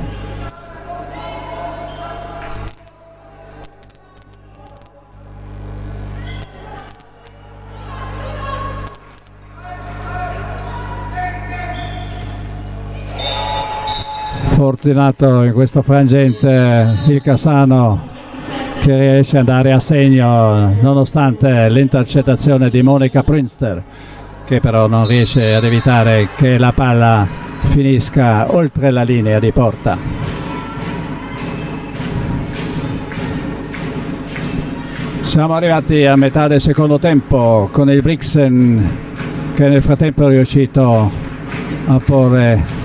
Fortunato in questo frangente il Cassano, che riesce ad andare a segno nonostante l'intercettazione di Monica Prünster, che però non riesce ad evitare che la palla finisca oltre la linea di porta. Siamo arrivati a metà del secondo tempo con il Brixen che nel frattempo è riuscito a porre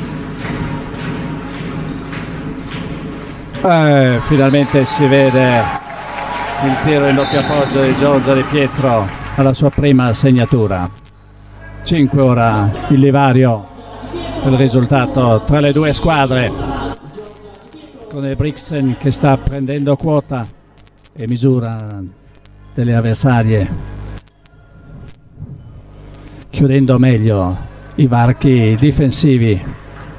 Eh, finalmente si vede il tiro in doppio appoggio di Giorgio Di Pietro alla sua prima segnatura. cinque ora il livario per il risultato tra le due squadre, con il Brixen che sta prendendo quota e misura delle avversarie, chiudendo meglio i varchi difensivi.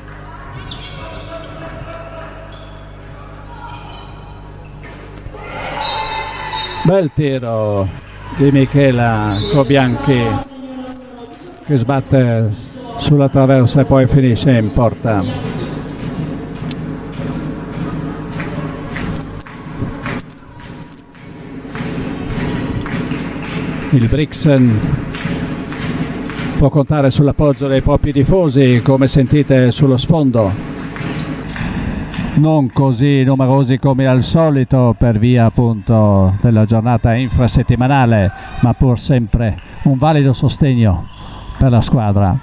Bel tiro di Michela Cobianchi che sbatte sulla traversa e poi finisce in porta. Il Brixen può contare sull'appoggio dei propri tifosi, come sentite sullo sfondo. Non così numerosi come al solito per via appunto della giornata infrasettimanale, ma pur sempre un valido sostegno per la squadra.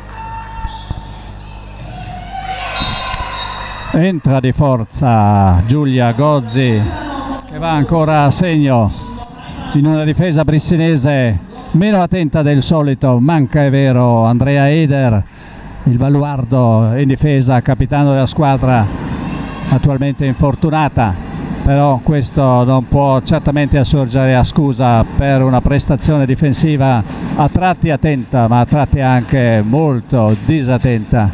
Entra di forza Giulia Gozzi, che va ancora a segno in una difesa brissinese meno attenta del solito. Manca, è vero, Andrea Eder, il baluardo in difesa, capitano della squadra, attualmente infortunata, però questo non può certamente assurgere a scusa per una prestazione difensiva a tratti attenta, ma a tratti anche molto disattenta.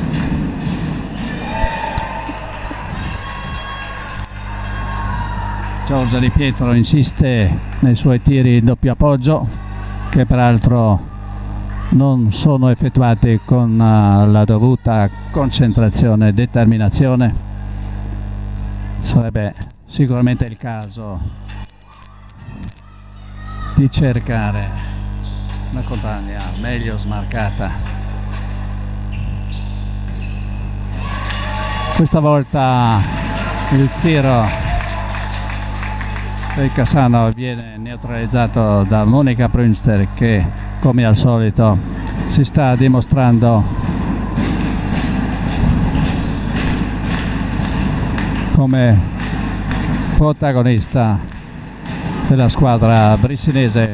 Giorgia Di Pietro insiste nei suoi tiri in doppio appoggio, che peraltro non sono effettuati con la dovuta concentrazione e determinazione. Sarebbe sicuramente il caso di cercare una compagna meglio smarcata. Questa volta il tiro del Cassano viene neutralizzato da Monica Prünster, che come al solito si sta dimostrando come protagonista della squadra brissinese.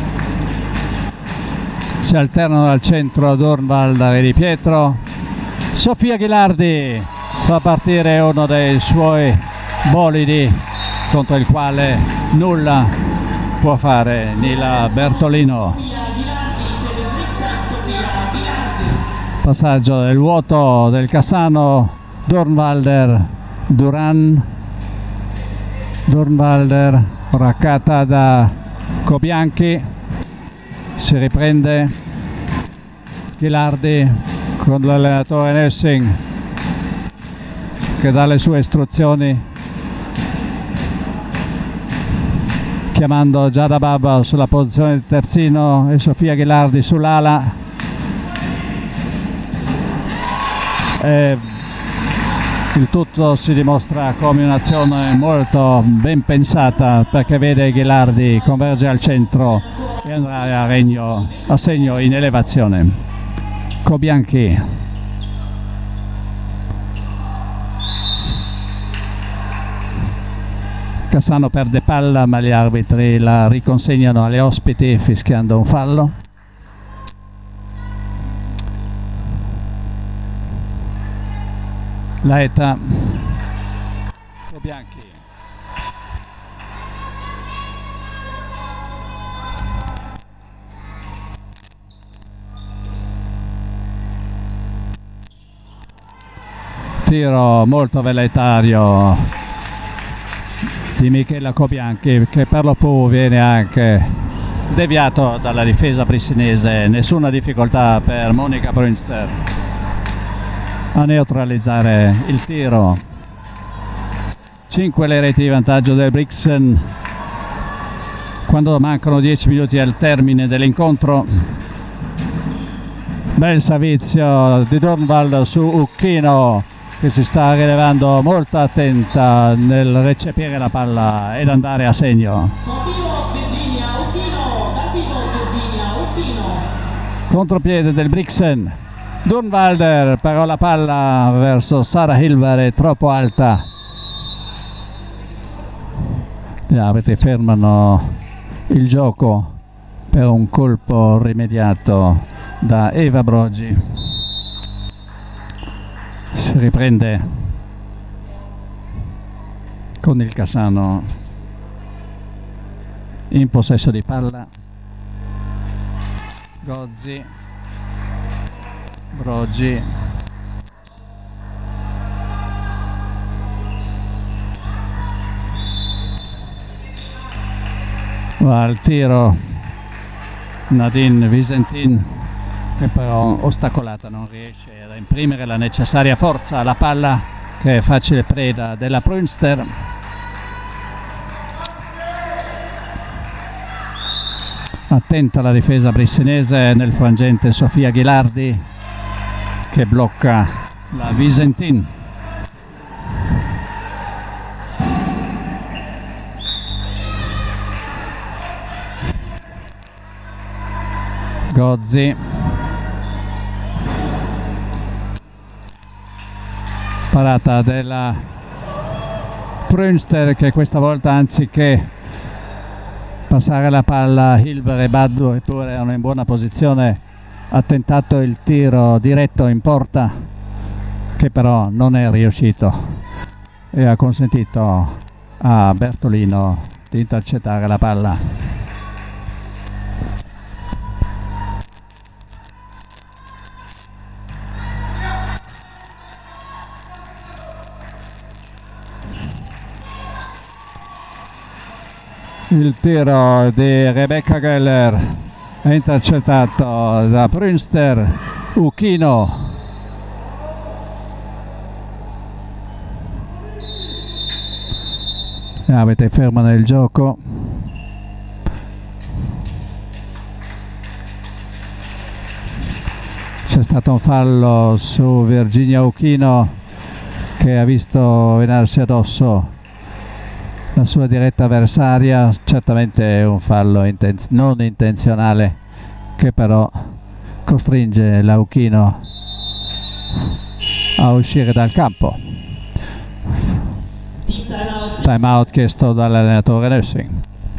Si alternano al centro Dornwalder e Di Pietro. Sofia Ghilardi fa partire uno dei suoi bolidi contro il quale nulla può fare Nila Bertolino. Passaggio del vuoto del Cassano, Dornwalder, Duran, Dornwalder, raccata da Cobianchi, si riprende Ghilardi con l'allenatore Nessing che dà le sue istruzioni, chiamando Giada Babba sulla posizione di terzino e Sofia Ghilardi sull'ala. E il tutto si dimostra come un'azione molto ben pensata, perché vede Ghilardi converge al centro e andrà a, regno, a segno in elevazione. Cobianchi. Cassano perde palla, ma gli arbitri la riconsegnano alle ospiti fischiando un fallo. Laeta Cobianchi. Tiro molto velleitario di Michela Cobianchi, che per lo più viene anche deviato dalla difesa brissinese. Nessuna difficoltà per Monica Brünster a neutralizzare il tiro. cinque le reti di vantaggio del Brixen quando mancano dieci minuti al termine dell'incontro. Bel servizio di Dornwald su Uchino, che si sta rilevando molto attenta nel recepire la palla ed andare a segno. Contropiede del Brixen. Dornwalder, però la palla verso Sara Hilver è troppo alta. Gli arbitri fermano il gioco per un colpo rimediato da Eva Brogi. Si riprende con il Cassano in possesso di palla. Gozzi, Brogi, va al tiro Nadine Visentin, che però ostacolata non riesce ad imprimere la necessaria forza alla palla, che è facile preda della Brünster. Attenta la difesa brissinese, nel frangente Sofia Ghilardi che blocca la Visentin. Gozzi, parata della Brünster, che questa volta, anziché passare la palla a Hilber e Baddu, eppure erano in buona posizione, ha tentato il tiro diretto in porta, che però non è riuscito e ha consentito a Bertolino di intercettare la palla. Il tiro di Rebecca Geller è intercettato da Brünster. Uchino, gli arbitri fermano il gioco. C'è stato un fallo su Virginia Uchino, che ha visto venirsi addosso la sua diretta avversaria. Certamente è un fallo inten- non intenzionale, che però costringe l'Auchino a uscire dal campo. Time out chiesto dall'allenatore Nössing.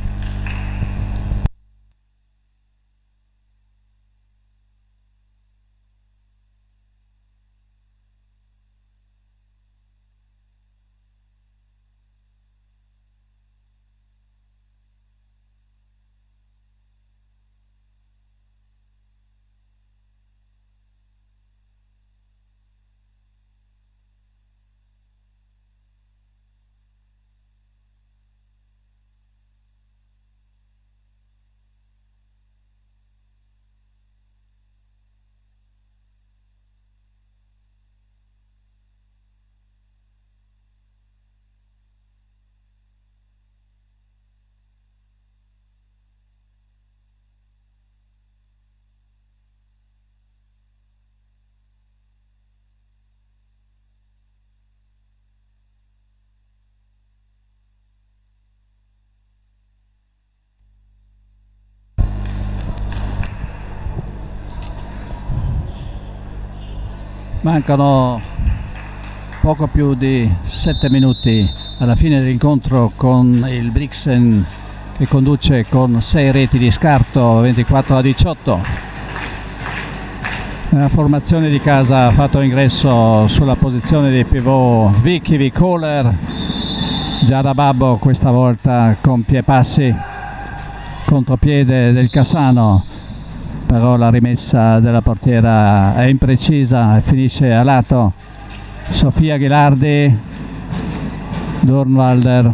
Mancano poco più di sette minuti alla fine dell'incontro, con il Brixen che conduce con sei reti di scarto, ventiquattro a diciotto. Nella formazione di casa ha fatto ingresso sulla posizione di pivot Vicky Vicoler. Giada Babbo questa volta compie passi contropiede del Cassano, però la rimessa della portiera è imprecisa e finisce a lato. Sofia Ghilardi, Dornwalder,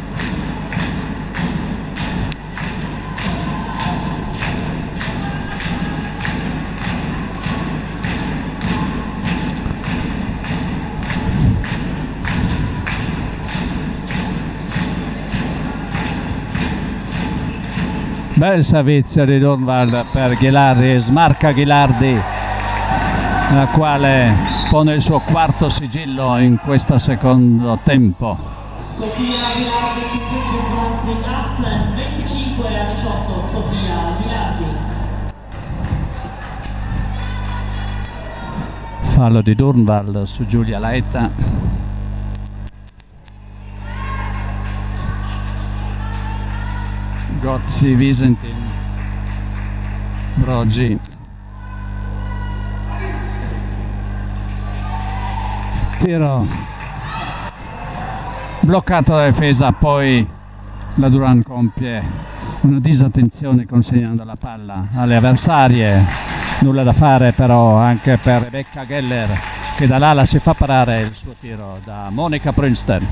bel servizio di Dornwalder per Ghilardi, smarca Ghilardi, la quale pone il suo quarto sigillo in questo secondo tempo. Sofia Ghilardi zu fünfundzwanzig achtzehn, venticinque a diciotto, Sofia Ghilardi. Fallo di Dornwalder su Giulia Laeta. Gozzi, Visentin, Brogi. Tiro bloccato dalla difesa, poi la Duran compie una disattenzione consegnando la palla alle avversarie. Nulla da fare però anche per Rebecca Geller, che dall'ala si fa parare il suo tiro da Monica Brunsten.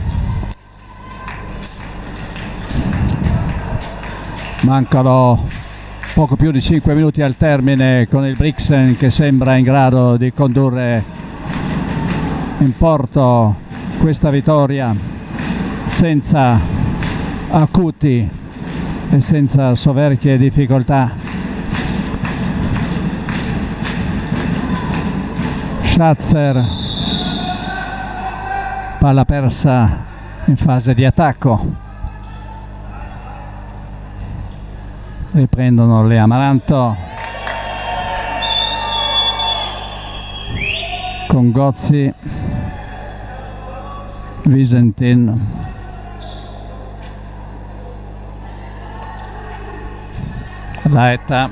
Mancano poco più di cinque minuti al termine, con il Brixen che sembra in grado di condurre in porto questa vittoria senza acuti e senza soverchie difficoltà. Schatzer, palla persa in fase di attacco. Riprendono le Amaranto con Gozzi, Visentin, Laeta,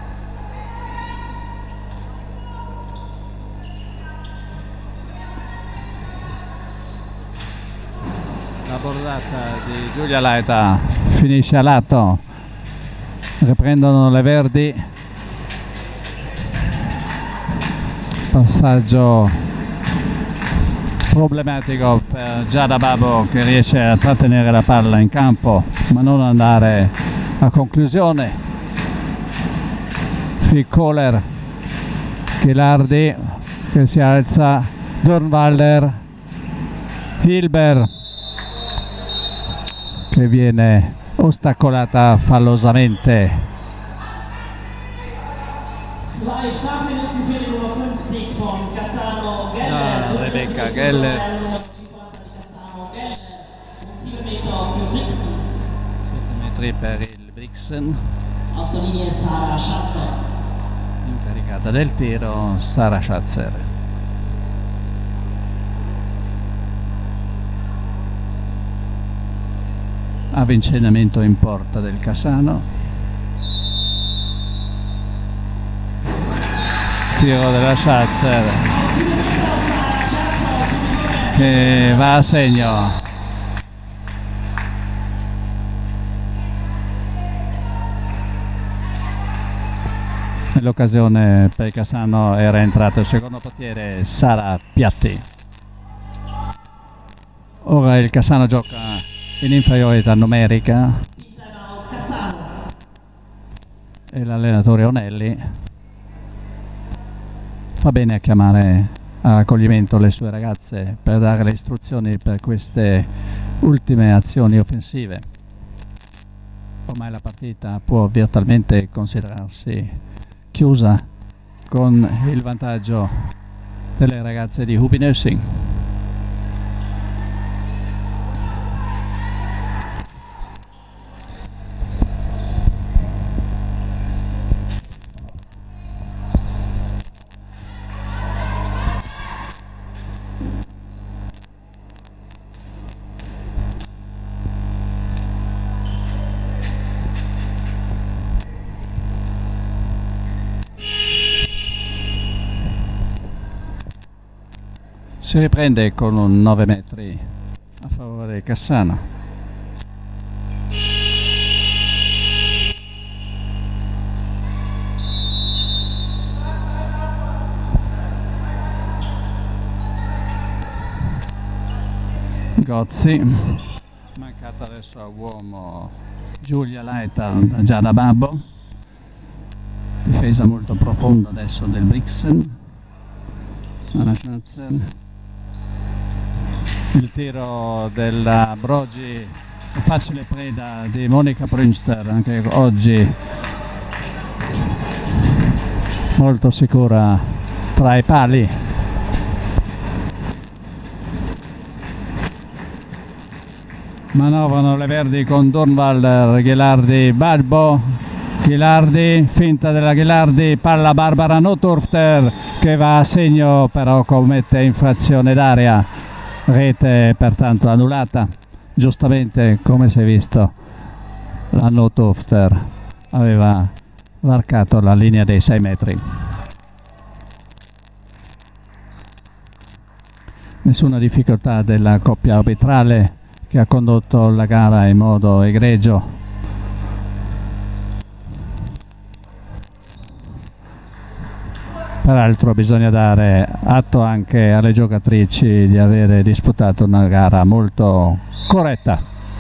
la bordata di Giulia Laeta finisce a lato. Riprendono le Verdi, passaggio problematico per Giada Babbo, che riesce a trattenere la palla in campo ma non andare a conclusione. Fickoler, Ghilardi che si alza, Dornwalder, Hilber che viene ostacolata fallosamente. Zwei Strafminuten für die Nummer fünfzig von Cassano Geller. Ah, Rebecca Geller. Nummer cinquanta di Cassano Geller. Und sieben Meter für Brixen. sette metri per il Brixen. Auf der Linie Sarah Schatzer. Incaricata del tiro Sarah Schatzer. Avvicinamento in porta del Cassano. Tiro della Schatzer che va a segno. Nell'occasione per il Cassano era entrato il secondo portiere Sara Piatti. Ora il Cassano gioca in inferiorità numerica e l'allenatore Onelli fa bene a chiamare a raccoglimento le sue ragazze per dare le istruzioni per queste ultime azioni offensive. Ormai la partita può virtualmente considerarsi chiusa con il vantaggio delle ragazze di Hubi Nursing. Si riprende con un nove metri a favore di Cassano. Gozzi, mancata adesso a uomo Giulia Leiter da Giada Babbo, difesa molto profonda adesso del Brixen. Sara Schnatzer, il tiro della Brogi è facile preda di Monica Prünster, anche oggi molto sicura tra i pali. Manovrano le verdi con Dornwalder, Ghilardi, Balbo, Ghilardi, finta della Ghilardi, palla Barbara Noturfter che va a segno, però commette infrazione d'area, rete pertanto annullata. Giustamente, come si è visto, la Noturfter aveva varcato la linea dei sei metri. Nessuna difficoltà della coppia arbitrale che ha condotto la gara in modo egregio. Peraltro bisogna dare atto anche alle giocatrici di avere disputato una gara molto corretta.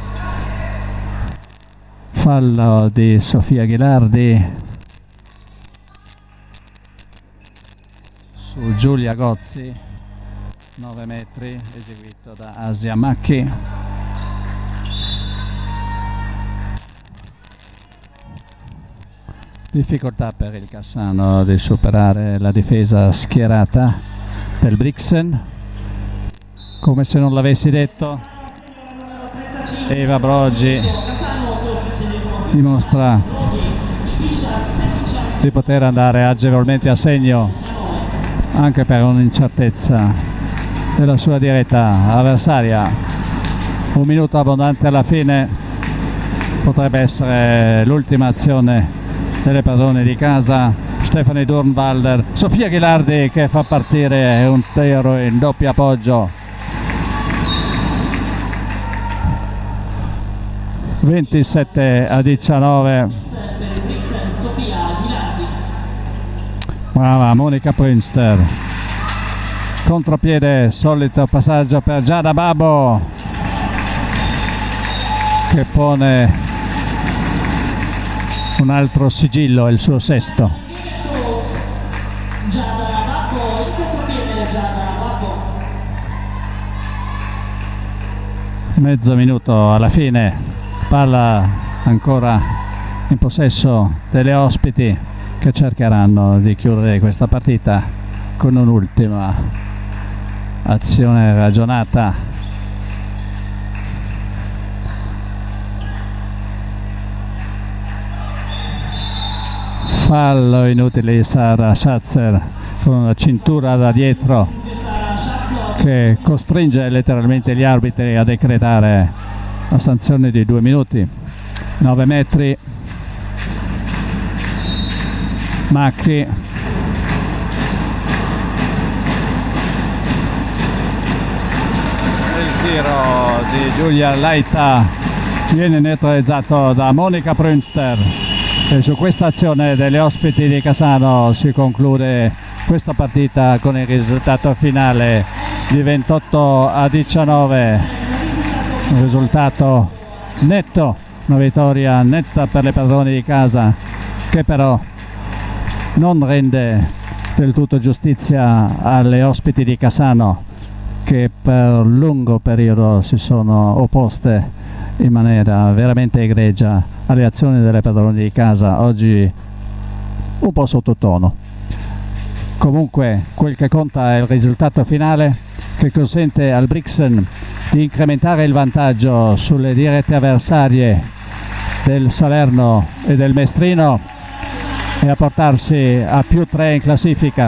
Fallo di Sofia Ghilardi su Giulia Gozzi, nove metri, eseguito da Asia Macchi. Difficoltà per il Cassano di superare la difesa schierata del Brixen. Come se non l'avessi detto, Eva Brogi dimostra di poter andare agevolmente a segno anche per un'incertezza della sua diretta avversaria. Un minuto abbondante alla fine, potrebbe essere l'ultima azione delle padrone di casa. Stefanie Dornwalder, Sofia Ghilardi che fa partire un tiro in doppio appoggio. ventisette a diciannove. Brava Monica Prünster. Contropiede, solito passaggio per Giada Babbo che pone un altro sigillo, il suo sesto. Mezzo minuto alla fine, palla ancora in possesso delle ospiti che cercheranno di chiudere questa partita con un'ultima azione ragionata. Fallo inutile di Sara Schatzer con una cintura da dietro che costringe letteralmente gli arbitri a decretare la sanzione di due minuti. nove metri. Macchi. Il tiro di Giulia Leiter viene neutralizzato da Monica Prünster. E su questa azione delle ospiti di Cassano si conclude questa partita con il risultato finale di ventotto a diciannove, un risultato netto, una vittoria netta per le padrone di casa che però non rende del tutto giustizia alle ospiti di Cassano che per un lungo periodo si sono opposte in maniera veramente egregia alle azioni delle padrone di casa, oggi un po' sottotono. Comunque quel che conta è il risultato finale che consente al Brixen di incrementare il vantaggio sulle dirette avversarie del Salerno e del Mestrino e a portarsi a più tre in classifica.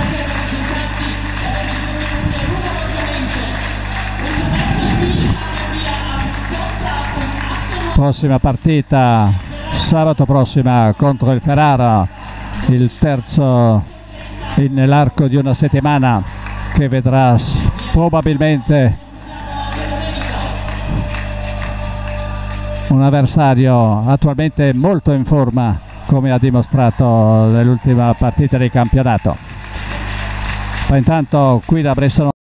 Prossima partita sabato prossima contro il Ferrara, il terzo nell'arco di una settimana che vedrà probabilmente un avversario attualmente molto in forma, come ha dimostrato nell'ultima partita di campionato. Ma intanto qui da Bressanone